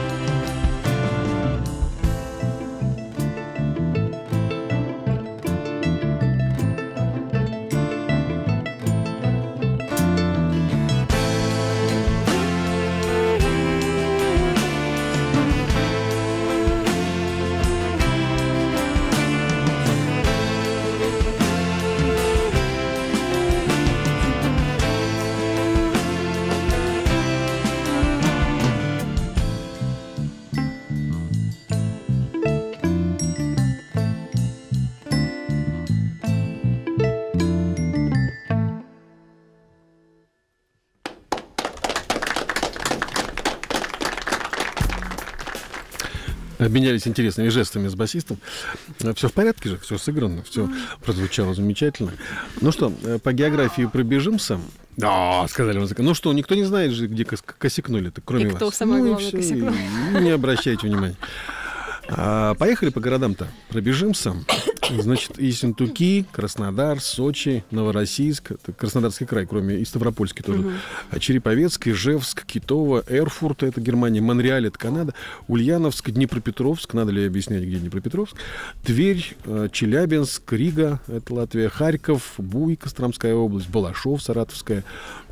Обменялись интересными жестами с басистом. Все в порядке же, все сыграно, все прозвучало замечательно. Ну что, по географии пробежимся? Да, сказали музыка. Ну что, никто не знает же, где косякнули-то, кроме и вас. кто самое ну, главное косякнул. Не обращайте внимания. А, поехали по городам-то, пробежимся. Значит, Ессентуки, Краснодар, Сочи, Новороссийск, это Краснодарский край, кроме и Ставропольский тоже, угу. Череповецк, Ижевск, Китово, Эрфурт, это Германия, Монреаль, это Канада, Ульяновск, Днепропетровск, надо ли объяснять, где Днепропетровск, Тверь, Челябинск, Рига, это Латвия, Харьков, Буй, Костромская область, Балашов, Саратовская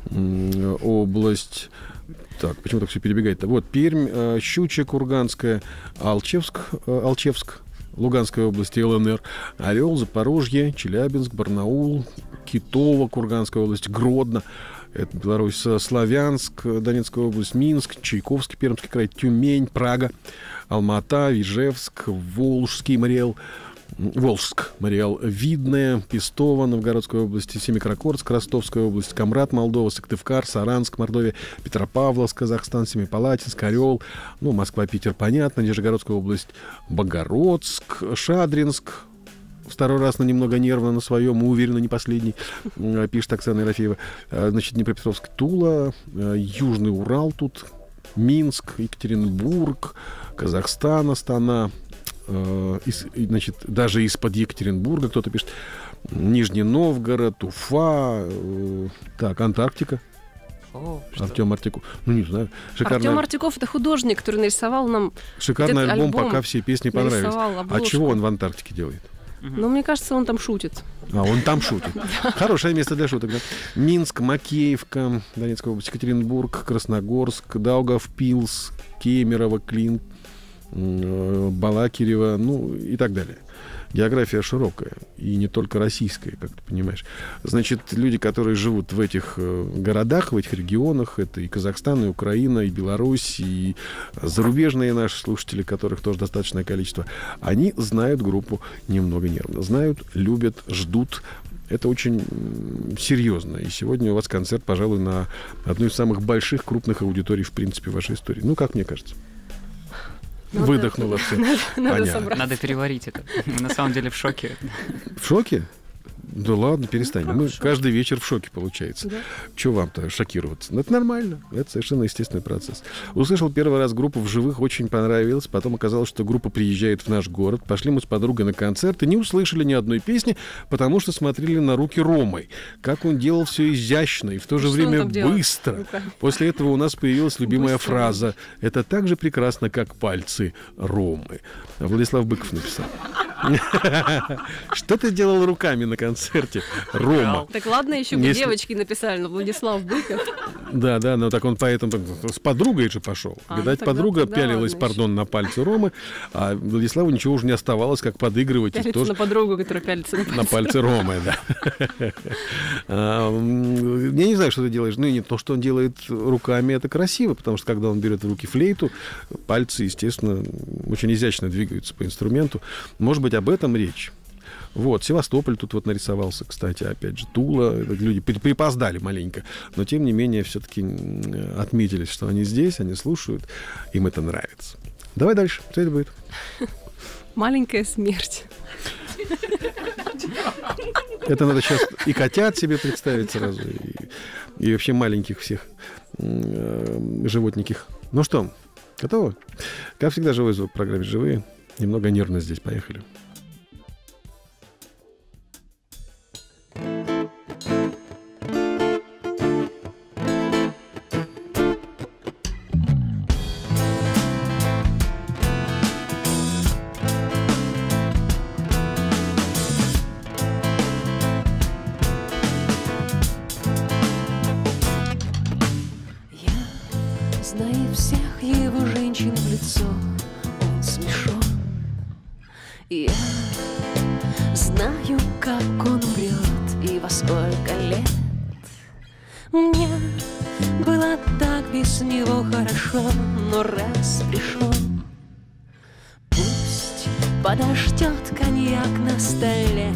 область. Так, почему так все перебегает-то? Вот, Пермь, Щучье, Курганская, Алчевск, Алчевск, Луганская область, ЛНР, Орел, Запорожье, Челябинск, Барнаул, Китово, Курганская область, Гродно, это Беларусь, Славянск, Донецкая область, Минск, Чайковский, Пермский край, Тюмень, Прага, Алма-Ата, Ижевск, Волжский, Мариэл, Волжск, Мариэл, Видное, Пестово, Новгородская область, Семикракорск, Ростовская область, Камрад, Молдова, Сыктывкар, Саранск, Мордовия, Петропавловск, Казахстан, Семипалатинск, Орел, ну, Москва, Питер, понятно, Нижегородская область, Богородск, Шадринск, второй раз на немного нервно на своем, уверенно, не последний, пишет Оксана Ерофеева. Значит, Днепропетровск, Тула, Южный Урал тут, Минск, Екатеринбург, Казахстан, Астана, Из, значит, даже из-под Екатеринбурга кто-то пишет. Нижний Новгород, Уфа, э, так, Антарктика. О, Артем Артиков. Ну, не знаю. Шикарный... Артем Артиков — это художник, который нарисовал нам Шикарный альбом, альбом, пока все песни понравились. А чего он в Антарктике делает? Ну, мне кажется, он там шутит. А, он там шутит. Хорошее место для шуток, да? Минск, Макеевка, Донецкая область, Екатеринбург, Красногорск, Даугавпилс, Кемерово, Клин, Балакирева, ну и так далее. География широкая, и не только российская, как ты понимаешь. Значит, люди, которые живут в этих городах, в этих регионах, это и Казахстан, и Украина, и Беларусь, и зарубежные наши слушатели, которых тоже достаточное количество, они знают группу «Немного нервно». Знают, любят, ждут. Это очень серьезно. И сегодня у вас концерт, пожалуй, на одной из самых больших, крупных аудиторий, в принципе, в вашей истории. Ну, как мне кажется. Надо, Выдохнула все. Надо, надо, надо переварить это. Мы на самом деле в шоке. В шоке? Да ладно, перестань. Ну, Мы хорошо. каждый вечер в шоке, получается. Да. Чего вам-то шокироваться? Ну, это нормально. Это совершенно естественный процесс. Услышал первый раз группу в живых, очень понравилось. Потом оказалось, что группа приезжает в наш город. Пошли мы с подругой на концерт и не услышали ни одной песни, потому что смотрели на руки Ромы. Как он делал все изящно и в то же Что он время там делал быстро. руками? После этого у нас появилась любимая Быстро. фраза: «Это так же прекрасно, как пальцы Ромы». Владислав Быков написал. Что ты делал руками на концерте, Рома? Так ладно, еще бы Если- девочки написали, но Владислав Быков. Да, да, но так он поэтому с подругой же пошел. А, ну Видать, тогда- подруга тогда пялилась, ладно пардон, на пальцы Ромы, а Владиславу ничего уже не оставалось, как подыгрывать и Пялится тоже на подругу, которая пялится на на пальцы Ромы, да. А, м, Я не знаю, что ты делаешь. Ну, и не то, что он делает руками, это красиво, потому что когда он берет в руки флейту, пальцы, естественно, очень изящно двигаются по инструменту. Может быть, об этом речь. Вот, Севастополь тут вот нарисовался, кстати, опять же, Тула. Люди при- припоздали маленько, но, тем не менее, все-таки отметились, что они здесь, они слушают, им это нравится. Давай дальше, что это будет? Маленькая смерть. Это надо сейчас и котят себе представить сразу, и, и вообще маленьких всех м, э, животниких. Ну что, готово? Как всегда, живой звук в программе «Живые». Немного нервно здесь, поехали. Я знаю всех его женщин в лицо, он смешон. Я знаю, как он врет и во сколько лет. Мне было так без него хорошо, но раз пришел, пусть подождет коньяк на столе.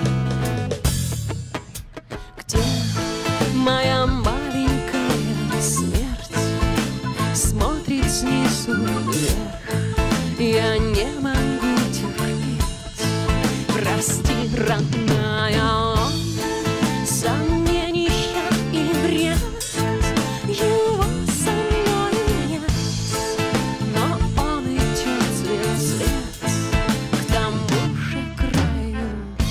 Где моя маленькая смерть смотрит снизу вверх? Я не могу терпеть, прости, родная. Он сомнения и бред, его со мной нет, но он идет свет свет к тому же краю.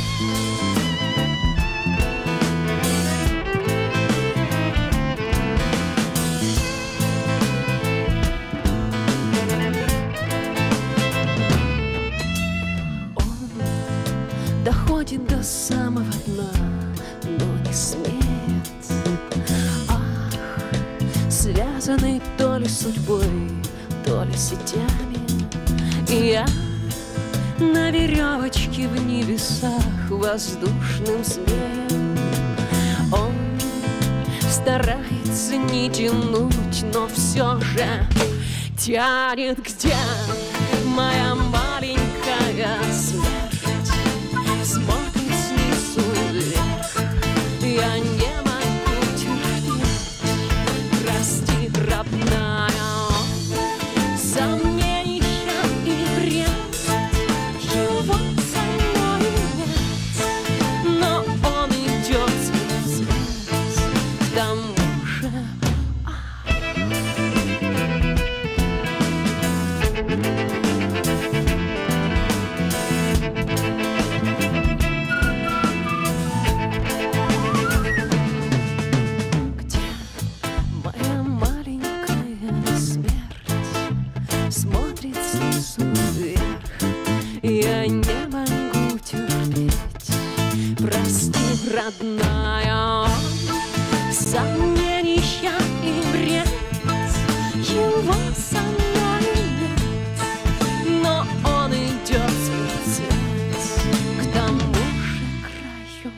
Он доходит до самого дна, но не смеет. Ах, связаны то ли судьбой, то ли сетями. И я на веревочке в небесах воздушным змеем. Он старается не тянуть, но все же тянет. Где моя маленькая смерть смотрит снизу вверх? Я не могу терпеть, прости, родная. Сомнения и бред, его со мной нет, но он идет свет свет к тому же. Где моя маленькая смерть смотрит снизу вверх? Я не могу терпеть, прости, родная. Сомнения и бред, его со мной нет, но он идет свет свет к тому же краю.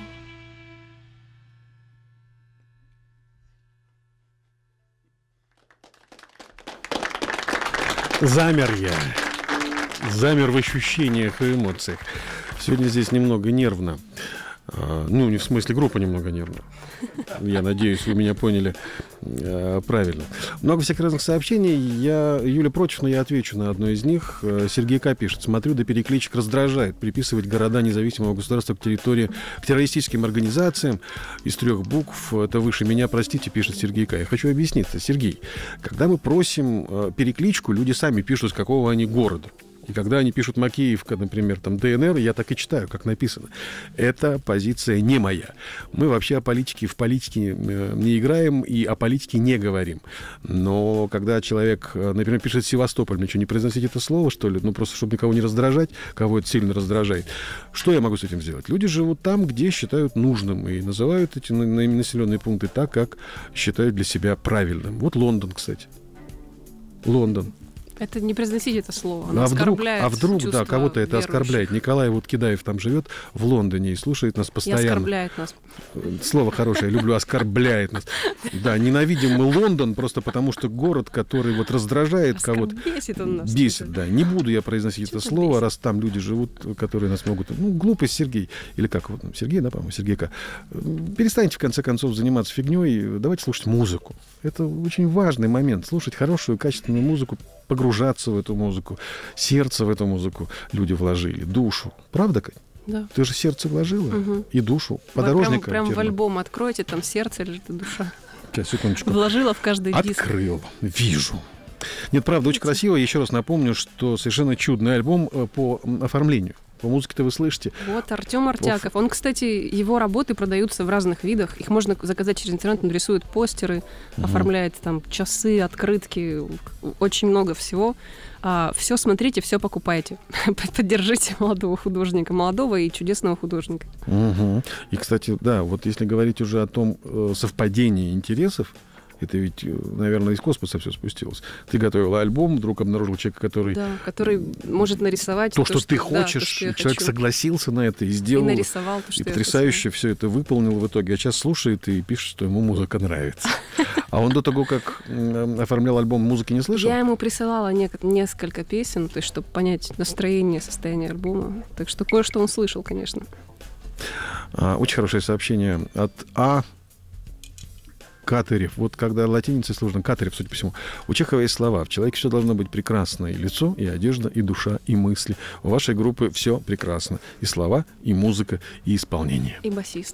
Замер я. Замер в ощущениях и эмоциях. Сегодня здесь немного нервно. А, ну, не в смысле группа немного нервная. Я надеюсь, вы меня поняли а, правильно. Много всяких разных сообщений. Я, Юля против, но я отвечу на одно из них. Сергей К. пишет. Смотрю, до перекличек раздражает приписывать города независимого государства к территории, к террористическим организациям из трех букв. Это выше меня, простите, пишет Сергей К. Я хочу объясниться. Сергей, когда мы просим перекличку, люди сами пишут, с какого они города. И когда они пишут Макеевка, например, там ДНР, я так и читаю, как написано. Эта позиция не моя. Мы вообще о политике, в политике не играем и о политике не говорим. Но когда человек, например, пишет Севастополь, мне что, не произносить это слово, что ли? Ну, просто чтобы никого не раздражать, кого это сильно раздражает. Что я могу с этим сделать? Люди живут там, где считают нужным, и называют эти населенные пункты так, как считают для себя правильным. Вот Лондон, кстати. Лондон. Это не произносите это слово. Оно а вдруг, оскорбляет а вдруг да, кого-то это верующих. оскорбляет. Николай вот Кидаев там живет в Лондоне и слушает нас постоянно. И оскорбляет нас. Слово хорошее, я люблю, оскорбляет нас. Да, ненавидим мы Лондон просто потому, что город, который вот раздражает кого-то. Бесит он нас. Бесит, да. Не буду я произносить это слово, бесит? Раз там люди живут, которые нас могут... Ну, глупость, Сергей. Или как? Вот, Сергей, да, по-моему, Сергей К. Перестаньте, в конце концов, заниматься фигней. Давайте слушать музыку. Это очень важный момент. Слушать хорошую, качественную музыку, погружаться в эту музыку, сердце в эту музыку люди вложили, душу. Правда, Кать? Да. Ты же сердце вложила угу. и душу. Подорожника. Прям, прям в альбом откройте, там сердце лежит и душа. Сейчас, секундочку. Вложила в каждый диск. Открыл. Вижу. Нет, правда, очень красиво. Еще раз напомню, что совершенно чудный альбом по оформлению. По музыке-то вы слышите. Вот Артем Артяков. Он, кстати, его работы продаются в разных видах. Их можно заказать через интернет. Он рисует постеры, угу. оформляет там часы, открытки. Очень много всего. А, все смотрите, все покупайте. Поддержите молодого художника. Молодого и чудесного художника. Угу. И, кстати, да, вот если говорить уже о том э, совпадении интересов, это ведь, наверное, из космоса все спустилось. Ты готовила альбом, вдруг обнаружил человека, который... Да, который может нарисовать то, то, что, что ты да, хочешь. То, что я человек хочу. согласился на это и сделал. И нарисовал то, что и потрясающе все это выполнил в итоге. А сейчас слушает и пишет, что ему музыка нравится. А он до того, как оформлял альбом, музыки не слышал? Я ему присылала несколько песен, то есть, чтобы понять настроение, состояние альбома. Так что кое-что он слышал, конечно. Очень хорошее сообщение от А. Катырев. Вот когда латиницей сложно, Катырев, судя по всему. У Чехова есть слова. В человеке все должно быть прекрасно. И лицо, и одежда, и душа, и мысли. У вашей группы все прекрасно. И слова, и музыка, и исполнение. И басист.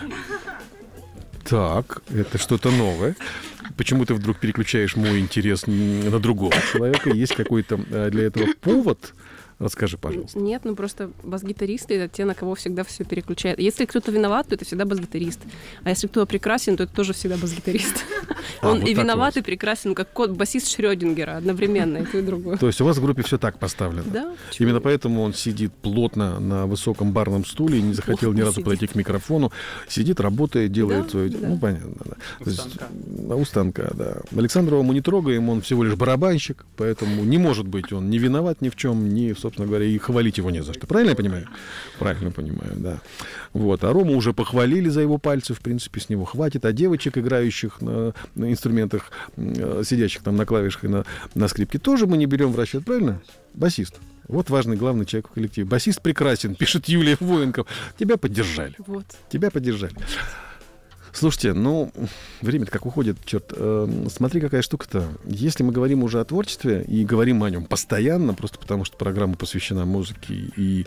Так, это что-то новое. Почему ты вдруг переключаешь мой интерес на другого человека? Есть какой-то для этого повод? Расскажи, пожалуйста. Нет, ну просто бас-гитаристы — это те, на кого всегда все переключают. Если кто-то виноват, то это всегда бас-гитарист. А если кто-то прекрасен, то это тоже всегда бас-гитарист. А, Он вот и виноват, вот. и прекрасен, как кот, басист Шрёдингера одновременно, и то, и другое. То есть у вас в группе все так поставлено? Да. Именно поэтому он сидит плотно на высоком барном стуле и не захотел Плотно ни разу сидит. подойти к микрофону. Сидит, работает, делает Да, свое... да. Ну, понятно, да. У То есть, станка. у станка, да. Александрова мы не трогаем, он всего лишь барабанщик, поэтому не может быть он не виноват ни в чем, ни, собственно говоря, и хвалить его не за что. Правильно я понимаю? Правильно понимаю, да. Вот. А Рому уже похвалили за его пальцы, в принципе, с него хватит. А девочек, играющих на, на инструментах, сидящих там на клавишах и на, на скрипке, тоже мы не берем в расчет, правильно? Басист. Вот важный, главный человек в коллективе. Басист прекрасен, пишет Юлия Военков. Тебя поддержали. Вот. Тебя поддержали. Слушайте, ну, время-то как уходит, черт. Э, смотри, какая штука-то. Если мы говорим уже о творчестве и говорим о нем постоянно, просто потому что программа посвящена музыке и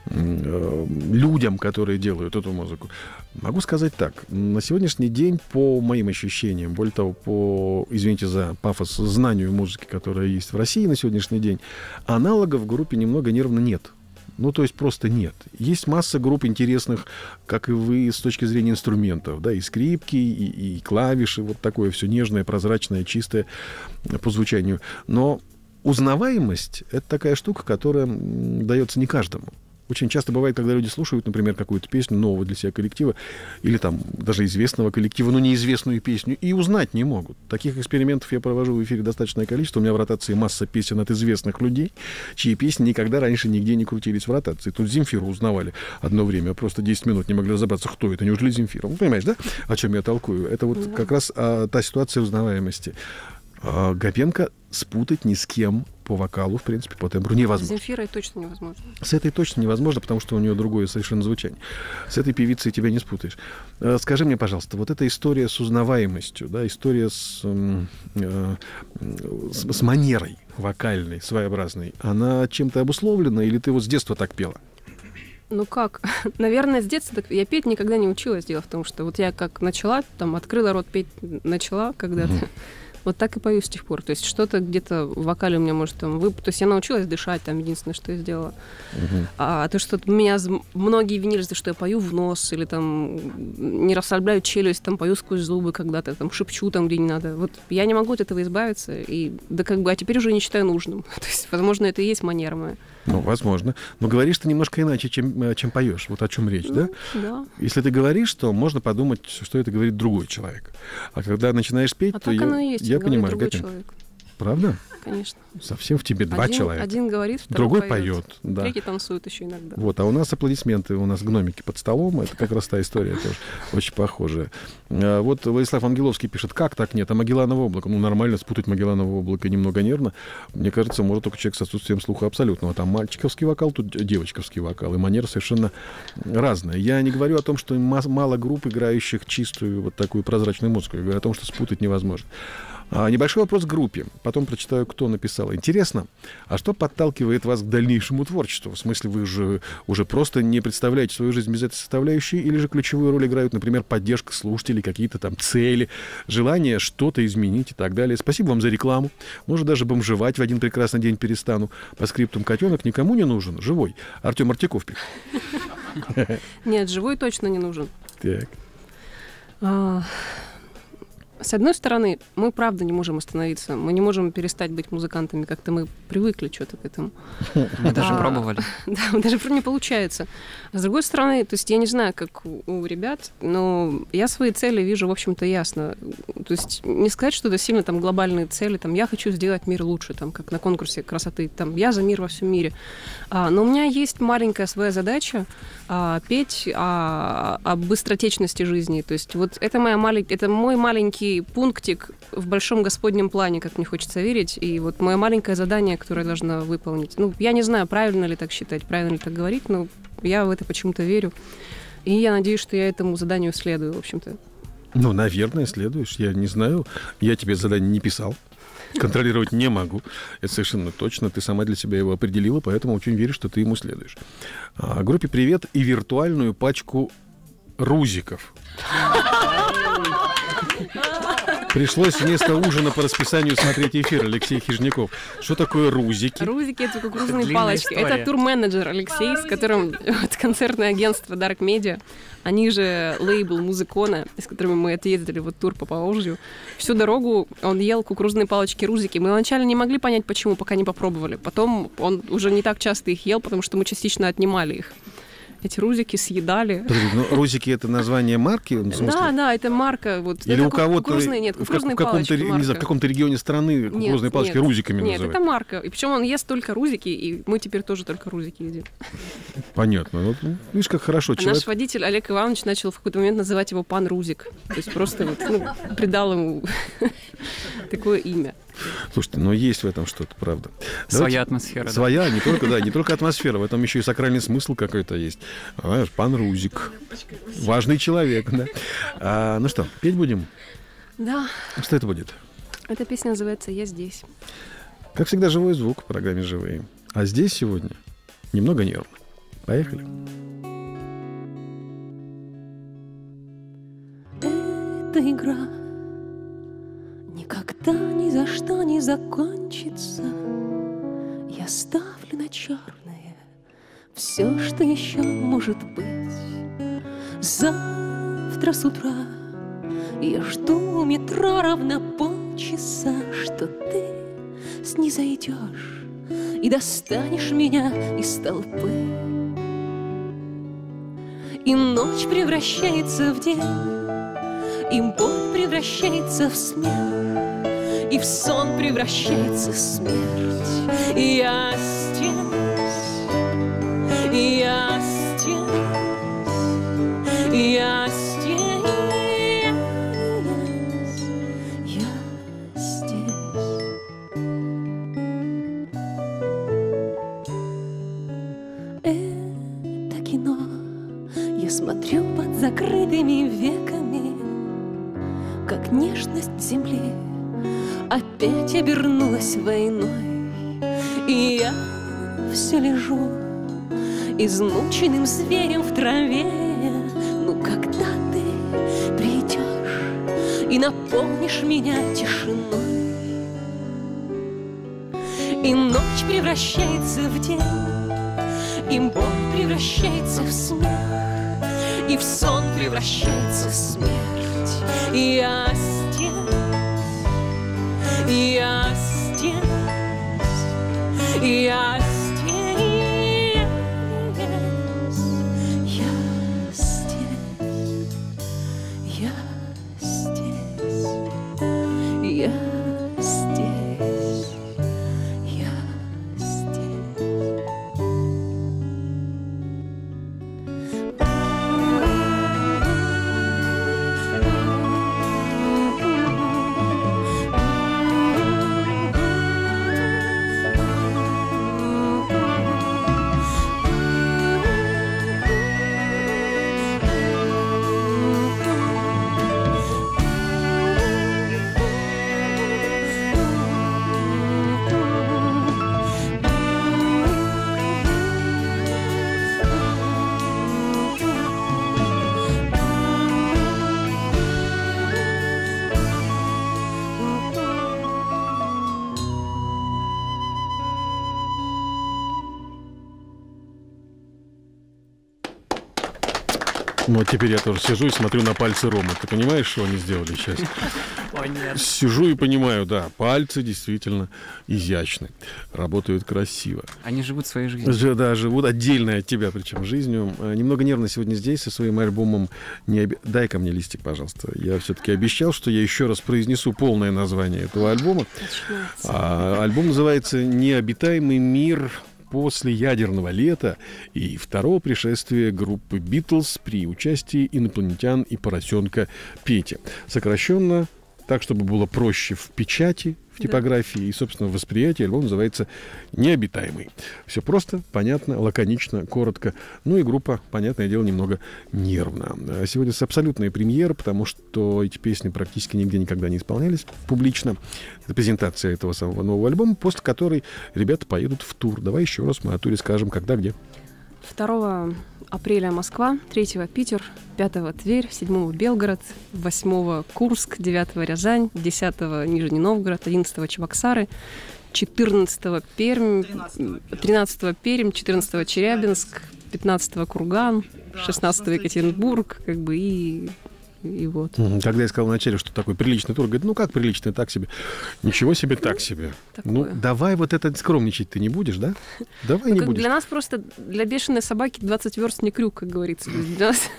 э, людям, которые делают эту музыку, могу сказать так. На сегодняшний день, по моим ощущениям, более того, по, извините за пафос, знанию музыки, которая есть в России на сегодняшний день, аналогов в группе немного нервно нет. Ну, то есть просто нет. Есть масса групп интересных, как и вы, с точки зрения инструментов. Да, и скрипки, и, и клавиши, вот такое все нежное, прозрачное, чистое по звучанию. Но узнаваемость — это такая штука, которая дается не каждому. Очень часто бывает, когда люди слушают, например, какую-то песню нового для себя коллектива или там даже известного коллектива, но неизвестную песню, и узнать не могут. Таких экспериментов я провожу в эфире достаточное количество. У меня в ротации масса песен от известных людей, чьи песни никогда раньше нигде не крутились в ротации. Тут Земфиру узнавали одно время, просто десять минут не могли разобраться, кто это, неужели Земфира? Вы понимаете, да, о чем я толкую? Это вот Да. как раз а, та ситуация узнаваемости. А Гапенко спутать ни с кем по вокалу, в принципе, по тембру невозможно. С Земфирой точно невозможно. С этой точно невозможно, потому что у нее другое совершенно звучание. С этой певицей тебя не спутаешь. А, скажи мне, пожалуйста, вот эта история с узнаваемостью, да, история с, э, с, с манерой вокальной, своеобразной, она чем-то обусловлена, или ты вот с детства так пела? Ну как? Наверное, с детства так... я петь никогда не училась. Дело в том, что вот я как начала, там, открыла рот, петь начала когда-то. Mm-hmm. Вот так и пою с тех пор. То есть что-то где-то в вокале у меня может там... Вып... То есть я научилась дышать, там, единственное, что я сделала. Uh-huh. А то, что меня... Многие винили за то, что я пою в нос, или там не расслабляю челюсть, там, пою сквозь зубы когда-то, там, шепчу там, где не надо. Вот я не могу от этого избавиться, и да как бы... А теперь уже не считаю нужным. То есть, возможно, это и есть манера моя. Ну, возможно. Но говоришь ты немножко иначе, чем, чем поешь. Вот о чем речь, ну, да? Да. Если ты говоришь, то можно подумать, что это говорит другой человек. А когда начинаешь петь, а то так я, оно и есть, я понимаю, другой Гапенко. Человек. Правда? Конечно. Совсем в тебе два один, человека. Один говорит, второй другой поет. поет. Да. Третий танцует еще иногда. Вот, а у нас аплодисменты, у нас гномики под столом. Это как раз та история тоже очень похожая. А вот Владислав Ангеловский пишет, как так нет? А Магелланово облако? Ну, нормально, спутать Магелланово облако немного нервно. Мне кажется, может только человек с отсутствием слуха абсолютного. Там мальчиковский вокал, тут девочковский вокал. И манера совершенно разная. Я не говорю о том, что мало групп, играющих чистую вот такую прозрачную музыку. Я говорю о том, что спутать невозможно. А, небольшой вопрос к группе. Потом прочитаю, кто написал. Интересно, а что подталкивает вас к дальнейшему творчеству? В смысле, вы же уже просто не представляете свою жизнь без этой составляющей? Или же ключевую роль играют, например, поддержка слушателей, какие-то там цели, желание что-то изменить и так далее? Спасибо вам за рекламу. Может, даже бомжевать в один прекрасный день перестану. По скриптум котенок никому не нужен. Живой. Артем Артяков пишет. Нет, живой точно не нужен. Так. С одной стороны, мы правда не можем остановиться. Мы не можем перестать быть музыкантами. Как-то мы привыкли что-то к этому. Мы даже а, пробовали. Да, даже не получается. А с другой стороны, то есть я не знаю, как у, у ребят, но я свои цели вижу, в общем-то, ясно. То есть не сказать, что это сильно там глобальные цели. Там, я хочу сделать мир лучше, там, как на конкурсе красоты. Там, я за мир во всем мире. А, но у меня есть маленькая своя задача а, петь о, о быстротечности жизни. То есть вот это, моя малень... это мой маленький пунктик в большом господнем плане, как мне хочется верить, и вот мое маленькое задание, которое я должна выполнить. Ну, я не знаю, правильно ли так считать, правильно ли так говорить, но я в это почему-то верю. И я надеюсь, что я этому заданию следую, в общем-то. Ну, наверное, следуешь. Я не знаю. Я тебе задание не писал. Контролировать не могу. Это совершенно точно. Ты сама для себя его определила, поэтому очень верю, что ты ему следуешь. А, группе «Привет» и виртуальную пачку рузиков. Пришлось вместо ужина по расписанию смотреть эфир. Алексей Хижняков. Что такое рузики? Рузики — это кукурузные это палочки. история. Это турменеджер Алексей, с которым вот, концертное агентство Dark Media, они же лейбл Музыкона, с которыми мы отъездили вот тур по Поволжью. Всю дорогу он ел кукурузные палочки рузики. Мы вначале не могли понять, почему, пока не попробовали. Потом он уже не так часто их ел, потому что мы частично отнимали их. Эти рузики съедали. Подожди, ну, рузики — это название марки? В смысле? Да, да, это марка. Вот, Или это у кого-то кукурузные, нет, кукурузные в, как, палочки, в, каком-то, не знаю, в каком-то регионе страны кукурузные нет, палочки нет, рузиками нет, называют? Это марка. И причем он ест только рузики, и мы теперь тоже только рузики едим. Понятно. Вот, видишь, как хорошо. А Человек... наш водитель Олег Иванович начал в какой-то момент называть его пан Рузик. То есть просто вот, ну, придал ему такое имя. Слушайте, но есть в этом что-то, правда. Своя Давайте... атмосфера. Своя, да. не только, да, не только атмосфера, в этом еще и сакральный смысл какой-то есть. Знаешь, пан Рузик. Важный человек, да. А, ну что, петь будем? Да. Что это будет? Эта песня называется «Я здесь». Как всегда, живой звук в программе «Живые». А здесь сегодня немного нервно. Поехали. Эта игра никогда ни за что не закончится. Я ставлю на черное все, что еще может быть. Завтра с утра я жду у метро ровно полчаса, что ты снизойдешь и достанешь меня из толпы. И ночь превращается в день, и боль превращается в смех, и в сон превращается смерть. И я здесь, и я здесь, и я здесь, я здесь. это кино я смотрю под закрытыми веками, как нежность земли опять обернулась войной. И я все лежу измученным зверем в траве. Ну когда ты придешь и наполнишь меня тишиной, и ночь превращается в день, и боль превращается в смех, и в сон превращается смерть. И я здесь, я здесь, я здесь, я здесь, я здесь, я здесь, я здесь. Ну, а теперь я тоже сижу и смотрю на пальцы Ромы. Ты понимаешь, что они сделали сейчас? О, нет. Сижу и понимаю, да, пальцы действительно изящны, работают красиво. Они живут своей жизнью. Ж- Да, живут отдельно от тебя, причем жизнью. А, Немного нервно сегодня здесь со своим альбомом. Не оби- Дай-ка мне листик, пожалуйста. Я все-таки обещал, что я еще раз произнесу полное название этого альбома. Начинается. А, альбом называется «Необитаемый мир после ядерного лета» и второго пришествия группы «Битлз» при участии инопланетян и поросенка Пети. Сокращенно, так, чтобы было проще в печати, в типографии и, собственно, в восприятии, альбом называется «Необитаемый». Все просто, понятно, лаконично, коротко. Ну и группа, понятное дело, немного нервно. А Сегодня с абсолютной премьерой, потому что эти песни практически нигде никогда не исполнялись публично. Это презентация этого самого нового альбома, после которой ребята поедут в тур. Давай еще раз мы о туре скажем, когда, где. второго апреля Москва, третьего Питер, пятого Тверь, седьмого Белгород, восьмого Курск, девятого Рязань, десятого Нижний Новгород, одиннадцатого Чебоксары, четырнадцатого Пермь, тринадцатого Пермь, четырнадцатого Челябинск, пятнадцатого Курган, шестнадцатого Екатеринбург, как бы и... И вот. Мгм. Когда я сказал вначале, что такой приличный тур, говорит, ну как приличный, так себе. Ничего себе, так себе. Такое. Ну, давай вот это скромничать ты не будешь, да? Давай Ну, не как будешь. для нас просто, для бешеной собаки двадцать верст не крюк, как говорится. Для нас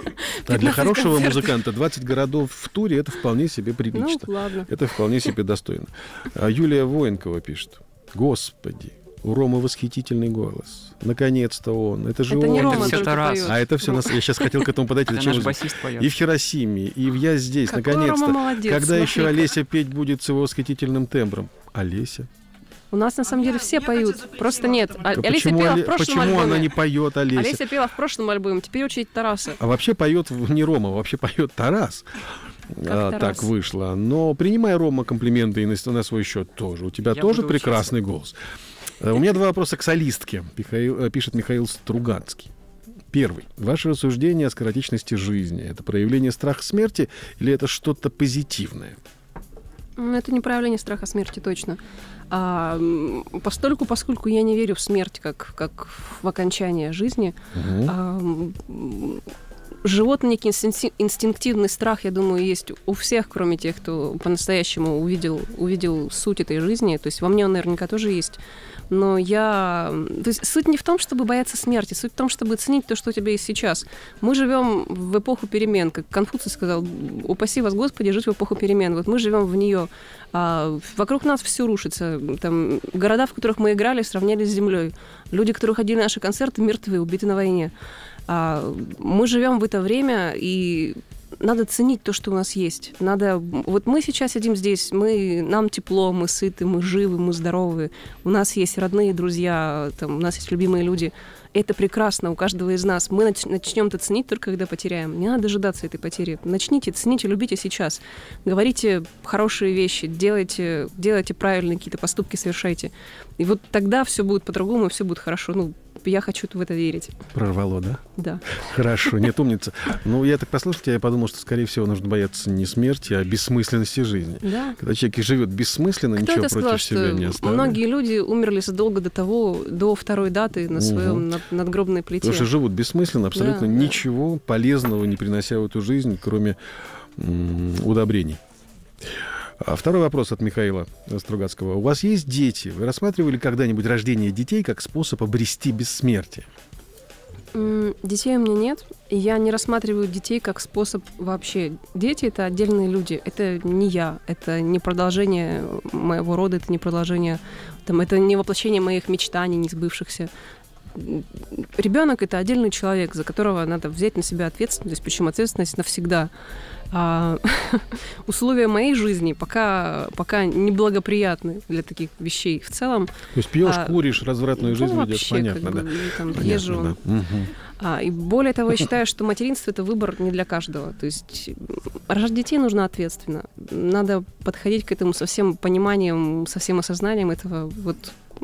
А для пятнадцать хорошего концертов. музыканта двадцать городов в туре — это вполне себе Ну, прилично. ладно. Это вполне себе достойно. А Юлия Военкова пишет. Господи, у Ромы восхитительный голос. Наконец-то он. Это же Это не он. Рома всё только Тарас. поет. А это все нас. Я сейчас хотел к этому подать. Это зачем наш вы- басист поет. И в Хиросиме, и в «Я здесь», Какой наконец-то. Рома молодец, Когда еще смотри-ка. Олеся петь будет с его восхитительным тембром? Олеся? У нас на самом деле все поют. Просто нет. А- Да Олеся почему пела Оле- в прошлом почему альбоме. она не поет, Олеся? Олеся пела в прошлом альбоме, теперь очередь Тараса. А вообще поет в- не Рома, вообще поет Тарас. А, Тарас? так вышло. Но принимай, Рома, комплименты и на, на свой счет тоже. У тебя Я тоже буду прекрасный голос. Э, У меня два вопроса к солистке, Михаил- э, пишет Михаил Стругацкий. Первый. Ваше рассуждение о скоротечности жизни. Это проявление страха смерти или это что-то позитивное? Ну, это не проявление страха смерти, точно. А, м, постольку, поскольку я не верю в смерть как, как в окончание жизни, Мгм. а, м, животный некий инстинкти- инстинктивный страх, я думаю, есть у всех, кроме тех, кто по-настоящему увидел, увидел суть этой жизни. То есть во мне он наверняка тоже есть. Но я... То есть суть не в том, чтобы бояться смерти, суть в том, чтобы ценить то, что у тебя есть сейчас. Мы живем в эпоху перемен, как Конфуций сказал, упаси вас, Господи, жить в эпоху перемен. Вот мы живем в нее. А вокруг нас все рушится. Там города, в которых мы играли, сравнялись с землей. Люди, которые ходили на наши концерты, мертвы, убиты на войне. А мы живем в это время, и надо ценить то, что у нас есть. Надо... Вот мы сейчас сидим здесь, мы... нам тепло, мы сыты, мы живы, мы здоровы. У нас есть родные, друзья, там, у нас есть любимые люди. Это прекрасно у каждого из нас. Мы нач- начнем это ценить только когда потеряем. Не надо дожидаться этой потери. Начните, цените, любите сейчас. Говорите хорошие вещи, делайте, делайте правильные какие-то поступки, совершайте. И вот тогда все будет по-другому, все будет хорошо. Ну, я хочу в это верить. Прорвало, да? Да. Хорошо, нет, умница. Ну, я так послушал тебя, я подумал, что, скорее всего, нужно бояться не смерти, а бессмысленности жизни. Да. Когда человек живет бессмысленно, Кто ничего это сказал, против себя не что оставляет. многие люди умерли задолго до того, до второй даты на своем Угу. над, надгробной плите. Потому что живут бессмысленно, абсолютно Да, ничего полезного не принося в эту жизнь, кроме м- удобрений. А второй вопрос от Михаила Стругацкого. У вас есть дети? Вы рассматривали когда-нибудь рождение детей как способ обрести бессмертие? М, Детей у меня нет. И я не рассматриваю детей как способ вообще. Дети — это отдельные люди. Это не я. Это не продолжение моего рода. Это не продолжение... Там, это не воплощение моих мечтаний, не сбывшихся. Ребенок — это отдельный человек, за которого надо взять на себя ответственность, причем ответственность навсегда. А, условия моей жизни пока, пока неблагоприятны для таких вещей в целом. То есть пьешь, А, куришь, развратную ну, жизнь ведешь, вообще, понятно, как да? бы, и там Понятно, езжу. да. Мгм. А, и более того, я считаю, что материнство — это выбор не для каждого. То есть рожать детей нужно ответственно. Надо подходить к этому со всем пониманием, со всем осознанием этого. Вот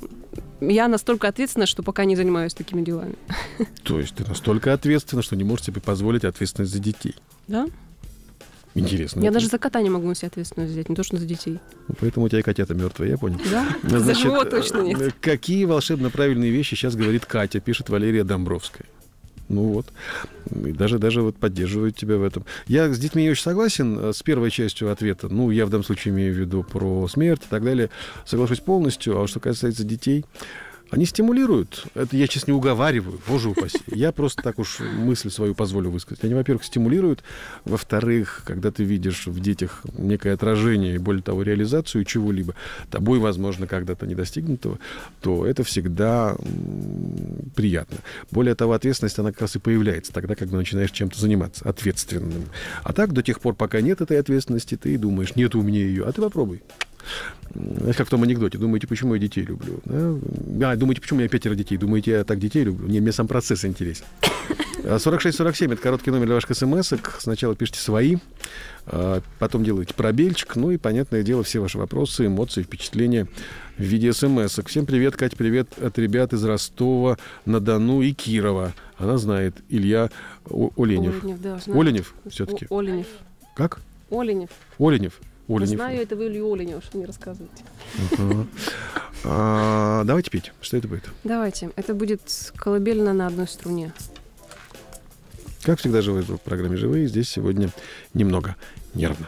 я настолько ответственна, что пока не занимаюсь такими делами. То есть ты настолько ответственна, что не можешь себе позволить ответственность за детей. Да? Интересно. Я это. даже за кота не могу на себя ответственность взять, не то что за детей. Поэтому у тебя и котята мертвые, я понял. Да? За живого точно нет. э, Какие волшебно правильные вещи сейчас говорит Катя, пишет Валерия Домбровская. Ну вот, и даже, даже вот поддерживают тебя в этом. Я с детьми очень согласен э, с первой частью ответа. Ну, я в данном случае имею в виду про смерть и так далее. Соглашусь полностью. А что касается детей, они стимулируют. Это я сейчас не уговариваю, боже упаси. Я просто так уж мысль свою позволю высказать. Они, во-первых, стимулируют. Во-вторых, когда ты видишь в детях некое отражение и, более того, реализацию чего-либо, тобой, возможно, когда-то не достигнутого, то это всегда м, приятно. Более того, ответственность, она как раз и появляется тогда, когда начинаешь чем-то заниматься, ответственным. А так, до тех пор, пока нет этой ответственности, ты думаешь, нет у меня ее, а ты попробуй. Знаешь, как в том анекдоте. Думаете, почему я детей люблю? Да? А, думаете, почему я пятеро детей? Думаете, я так детей люблю? Не, мне сам процесс интересен. сорок шесть сорок семь — это короткий номер для ваших смс-ок. Сначала пишите свои, потом делаете пробельчик. Ну и, понятное дело, все ваши вопросы, эмоции, впечатления в виде смс-ок. Всем привет, Катя, привет от ребят из Ростова-на-Дону и Кирова. Она знает. Илья О- Оленев. Оленев, да, знаю. Оленев все-таки. О- Оленев. Как? Оленев. Оленев. Я Оленев. знаю, это вы Илью Оленева, что мне рассказываете. Ага. А, давайте петь. Что это будет? Давайте. Это будет колыбельная на одной струне. Как всегда, живой звук в программе «Живые». Здесь сегодня немного нервно.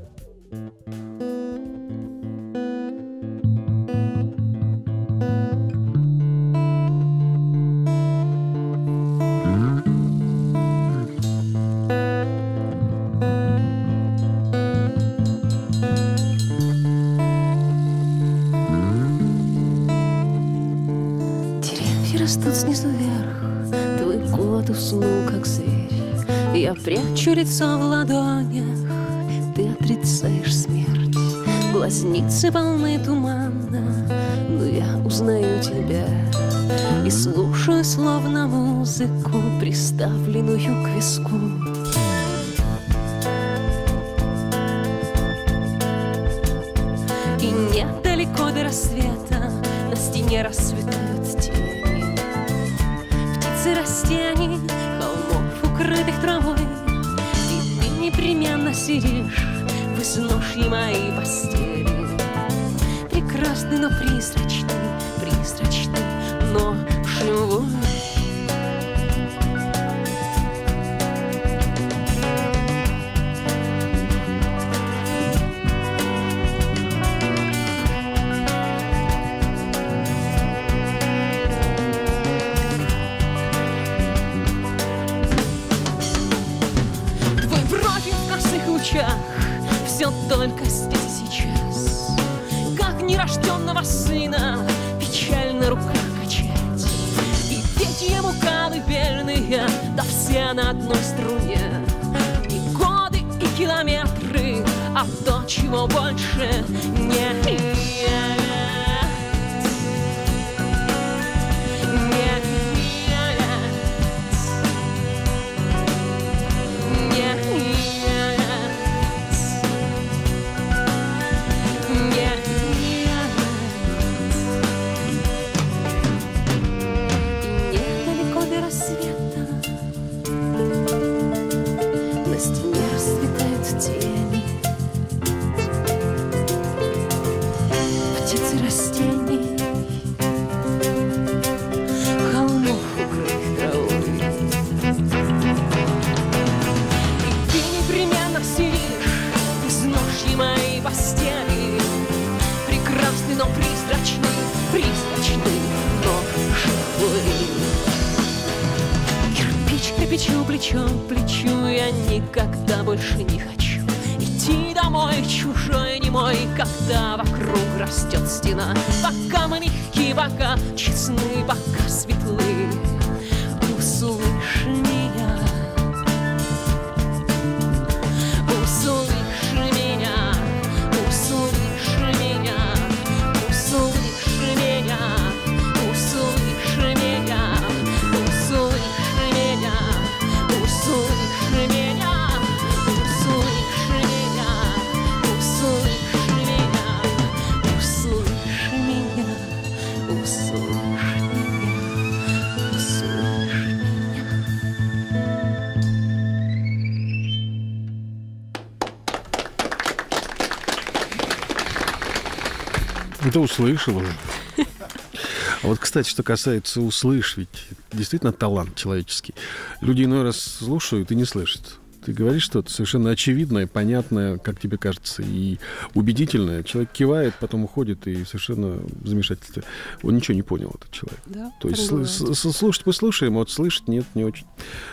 Деревья растут снизу вверх, твой кот уснул, как зверь. Я прячу лицо в ладонях, ты отрицаешь смерть. Глазницы полны тумана, но я узнаю тебя и слушаю словно музыку, приставленную к виску. И недалеко до рассвета на стене расцветают тени. Птицы растений, холмов, укрытых травой. И ты непременно сидишь в изножье моей постели. Прекрасный, но призрачный, призрачный, но живой. Все только здесь и сейчас. Как нерожденного сына печально руках качать и петь ему колыбельные, да все на одной струне. И годы километры, а то, чего больше нет. Но призрачный, призрачный, но живой. Кирпич к кирпичу, плечом к плечу, я никогда больше не хочу идти домой, чужой, немой, когда вокруг растет стена. Пока мы мягкие, пока честны, пока светлы, услышь меня, услышь меня, услышь меня. Услышь меня, услышь меня, услышь меня, услышь меня, услышь меня, услышь меня, услышь меня, услышь Да услышал уже. А вот, кстати, что касается «услышь», ведь действительно талант человеческий. Люди иной раз слушают и не слышат. Ты говоришь что-то совершенно очевидное, понятное, как тебе кажется, и убедительное. Человек кивает, потом уходит, и совершенно в замешательстве. Он ничего не понял, этот человек. Да, То есть сл- с- слушать мы слушаем, а вот слышать нет, не очень.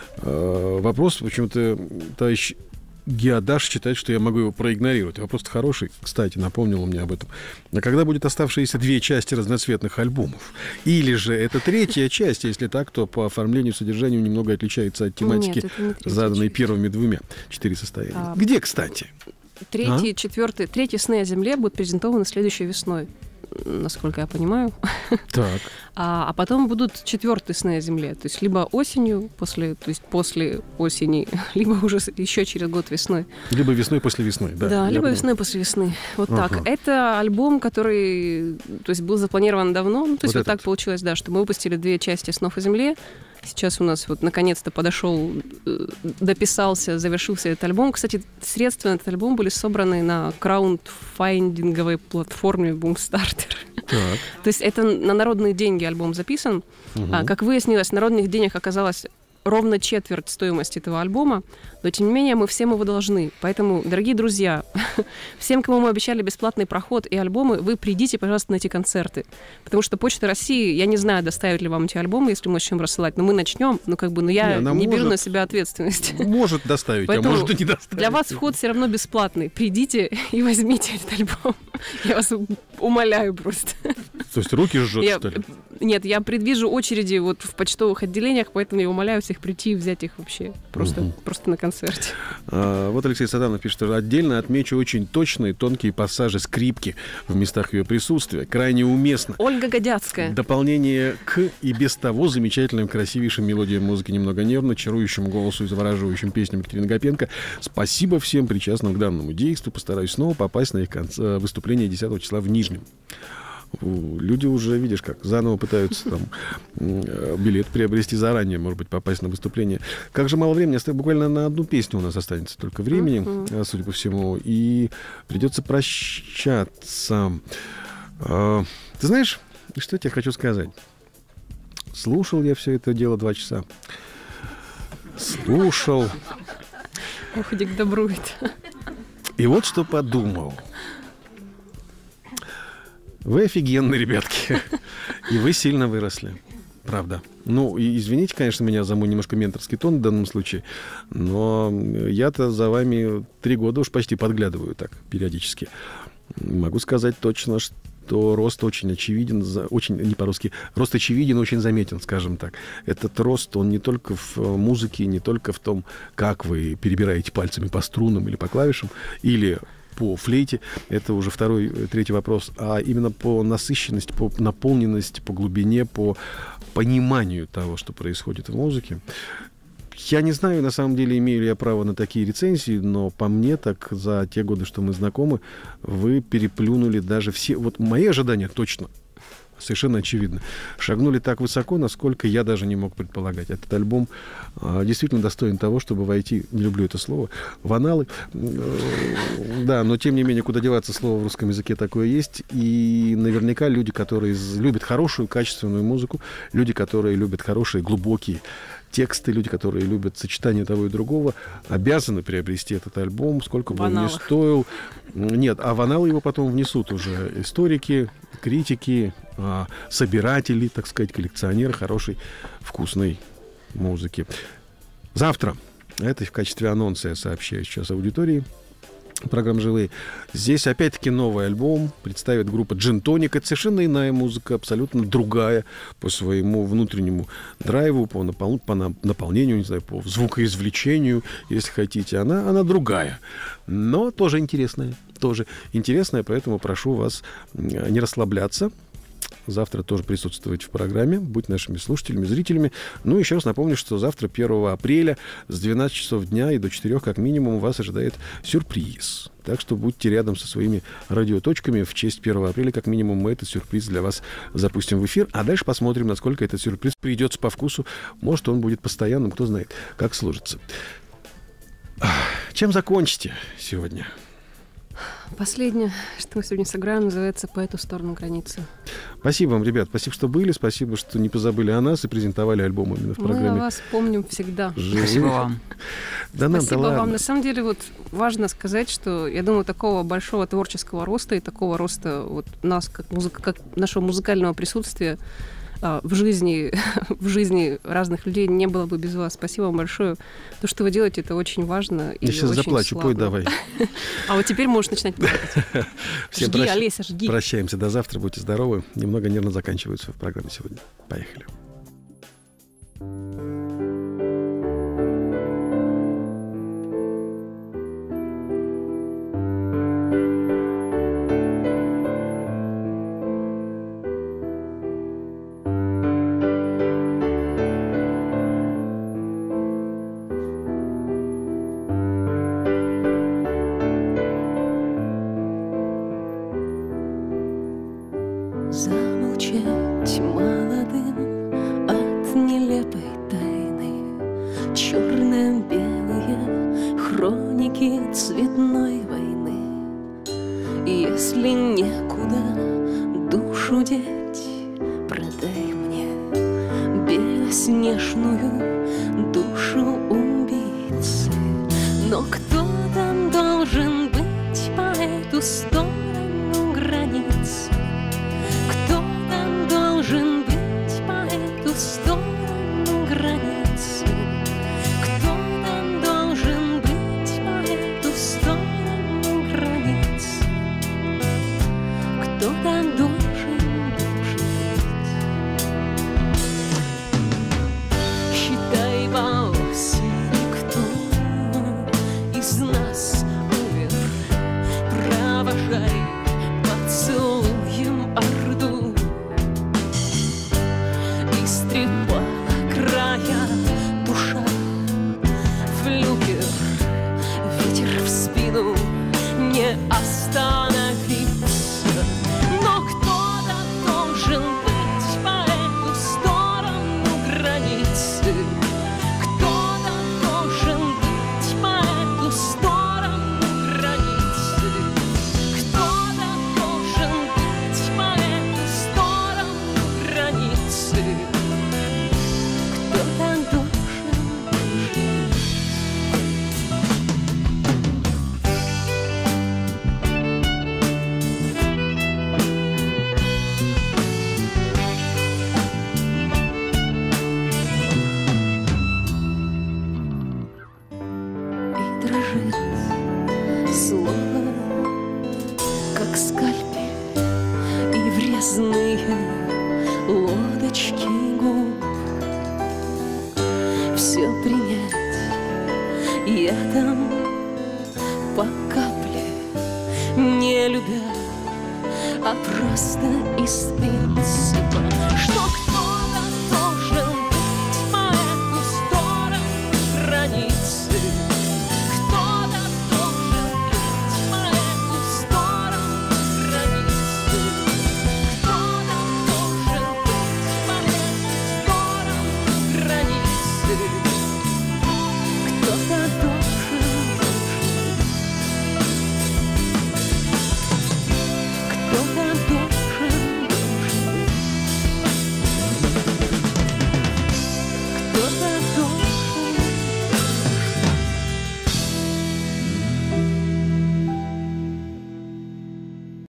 А, вопрос, почему-то, товарищ Геодаш считает, что я могу его проигнорировать. Вопрос-то хороший, кстати, напомнил он мне об этом. А когда будет оставшиеся две части разноцветных альбомов? Или же это третья часть, если так, то по оформлению, содержанию немного отличается от тематики, Нет, заданной часть. первыми двумя. Четыре состояния. А... Где, кстати? Третий, а? четвертый, третий «Сны о земле» будут презентованы следующей весной, насколько я понимаю. Так. А, а потом будут четвертые «Сны о земле». То есть либо осенью, после, то есть после осени, либо уже еще через год весной. Либо весной после весны, да. Да, либо понял. весной после весны. Вот ага. так. Это альбом, который, то есть, был запланирован давно. Ну, то есть вот вот так получилось, да, что мы выпустили две части «Снов о земле». Сейчас у нас вот наконец-то подошел, дописался, завершился этот альбом. Кстати, средства на этот альбом были собраны на краундфандинговой платформе Boomstarter. Так. То есть это на народные деньги альбом записан. Угу. А, как выяснилось, народных денег оказалось ровно четверть стоимости этого альбома, но, тем не менее, мы всем его должны. Поэтому, дорогие друзья, всем, кому мы обещали бесплатный проход и альбомы, вы придите, пожалуйста, на эти концерты. Потому что Почта России, я не знаю, доставит ли вам эти альбомы, если мы начнем рассылать, но мы начнем, ну, как бы, ну, я не, не может, беру на себя ответственность. Может доставить, Поэтому а может и не доставить. Для вас вход все равно бесплатный. Придите и возьмите этот альбом. Я вас умоляю просто. То есть руки жжет, я, что ли? Нет, я предвижу очереди вот в почтовых отделениях, поэтому я умоляю всех прийти и взять их вообще просто, угу. просто на концерте. А, вот Алексей Саданов пишет, что отдельно отмечу очень точные тонкие пассажи скрипки в местах ее присутствия. Крайне уместно. Ольга Годяцкая. Дополнение к и без того замечательным, красивейшим мелодиям музыки немного нервно, чарующим голосу и завораживающим песням Екатерины Гапенко. Спасибо всем причастным к данному действию. Постараюсь снова попасть на их конце, выступление десятого числа в Нижнем. Люди уже, видишь, как заново пытаются там билет приобрести заранее, может быть, попасть на выступление. Как же мало времени, остается буквально на одну песню у нас останется только времени, uh-huh. судя по всему, и придется прощаться. Ты знаешь, что я тебе хочу сказать? Слушал я все это дело два часа. Слушал. Уходи к добру это. И вот что подумал. Вы офигенные, ребятки. И вы сильно выросли. Правда. Ну, и извините, конечно, меня за мой немножко менторский тон в данном случае, но я-то за вами три года уж почти подглядываю так, периодически. Могу сказать точно, что что рост очень очевиден, очень, не по-русски, рост очевиден, очень заметен, скажем так. Этот рост, он не только в музыке, не только в том, как вы перебираете пальцами по струнам или по клавишам, или по флейте, это уже второй, третий вопрос, а именно по насыщенности, по наполненности, по глубине, по пониманию того, что происходит в музыке. Я не знаю, на самом деле, имею ли я право на такие рецензии, но по мне так за те годы, что мы знакомы, вы переплюнули даже все... Вот мои ожидания точно, совершенно очевидно, шагнули так высоко, насколько я даже не мог предполагать. Этот альбом а, действительно достоин того, чтобы войти, не люблю это слово, в аналы. Да, но тем не менее, куда деваться, слово в русском языке такое есть. И наверняка люди, которые любят хорошую, качественную музыку, люди, которые любят хорошие, глубокие тексты, люди, которые любят сочетание того и другого, обязаны приобрести этот альбом, сколько бы он ни стоил. Нет, а в аналы его потом внесут уже историки, критики, собиратели, так сказать, коллекционеры хорошей, вкусной музыки. Завтра, это в качестве анонса я сообщаю сейчас аудитории программ «Живые». Здесь опять-таки новый альбом представит группа Gin Tonic. Это совершенно иная музыка, абсолютно другая по своему внутреннему драйву, по, напол... по наполнению, не знаю, по звукоизвлечению, если хотите. Она, она другая, но тоже интересная. Тоже интересная, поэтому прошу вас не расслабляться. Завтра тоже присутствовать в программе, будь нашими слушателями, зрителями. Ну, еще раз напомню, что завтра, первого апреля, с двенадцати часов дня и до четырёх, как минимум, вас ожидает сюрприз. Так что будьте рядом со своими радиоточками. В честь первого апреля, как минимум, мы этот сюрприз для вас запустим в эфир. А дальше посмотрим, насколько этот сюрприз придется по вкусу. Может, он будет постоянным, кто знает, как сложится. Чем закончите сегодня? Последнее, что мы сегодня сыграем, называется «По эту сторону границы». Спасибо вам, ребят. Спасибо, что были. Спасибо, что не позабыли о нас и презентовали альбом именно в программе. Мы о вас помним всегда. Живых. Спасибо вам. Да нам-то Спасибо ладно. вам. На самом деле, вот важно сказать, что, я думаю, такого большого творческого роста и такого роста вот нас, как, музыка, как нашего музыкального присутствия в жизни, в жизни разных людей не было бы без вас. Спасибо вам большое. То, что вы делаете, это очень важно. Я сейчас заплачу, пой давай. А вот теперь можешь начинать плакать. Всем жги, прощ... Олеся, жги. Прощаемся до завтра, будьте здоровы. Немного нервно заканчивается в программе сегодня. Поехали. Замолчать молодым от нелепой тайны, черно-белые хроники цветной войны. Если некуда душу деть, продай мне белоснежную душу убийцы. Но кто там должен быть по эту сторону границы? Должен быть по эту сторону границы? Кто там должен быть по эту сторону границы? Кто там должен, должен быть? Считай по осени, кто из нас умер. Провожай поцелуем орду. Истрепала края душа, флюгер, ветер в спину, не остановиться. Но кто-то должен быть по эту сторону границы. Кто-то должен быть по эту сторону границы. Кто-то должен быть по эту сторону границы. Слово, как скальпель, и все принять, и это по капле, не любя, а просто из принципа, что кто-то должен быть по эту сторону границы, кто-то должен быть по эту сторону границы, кто-то должен быть по эту сторону границы.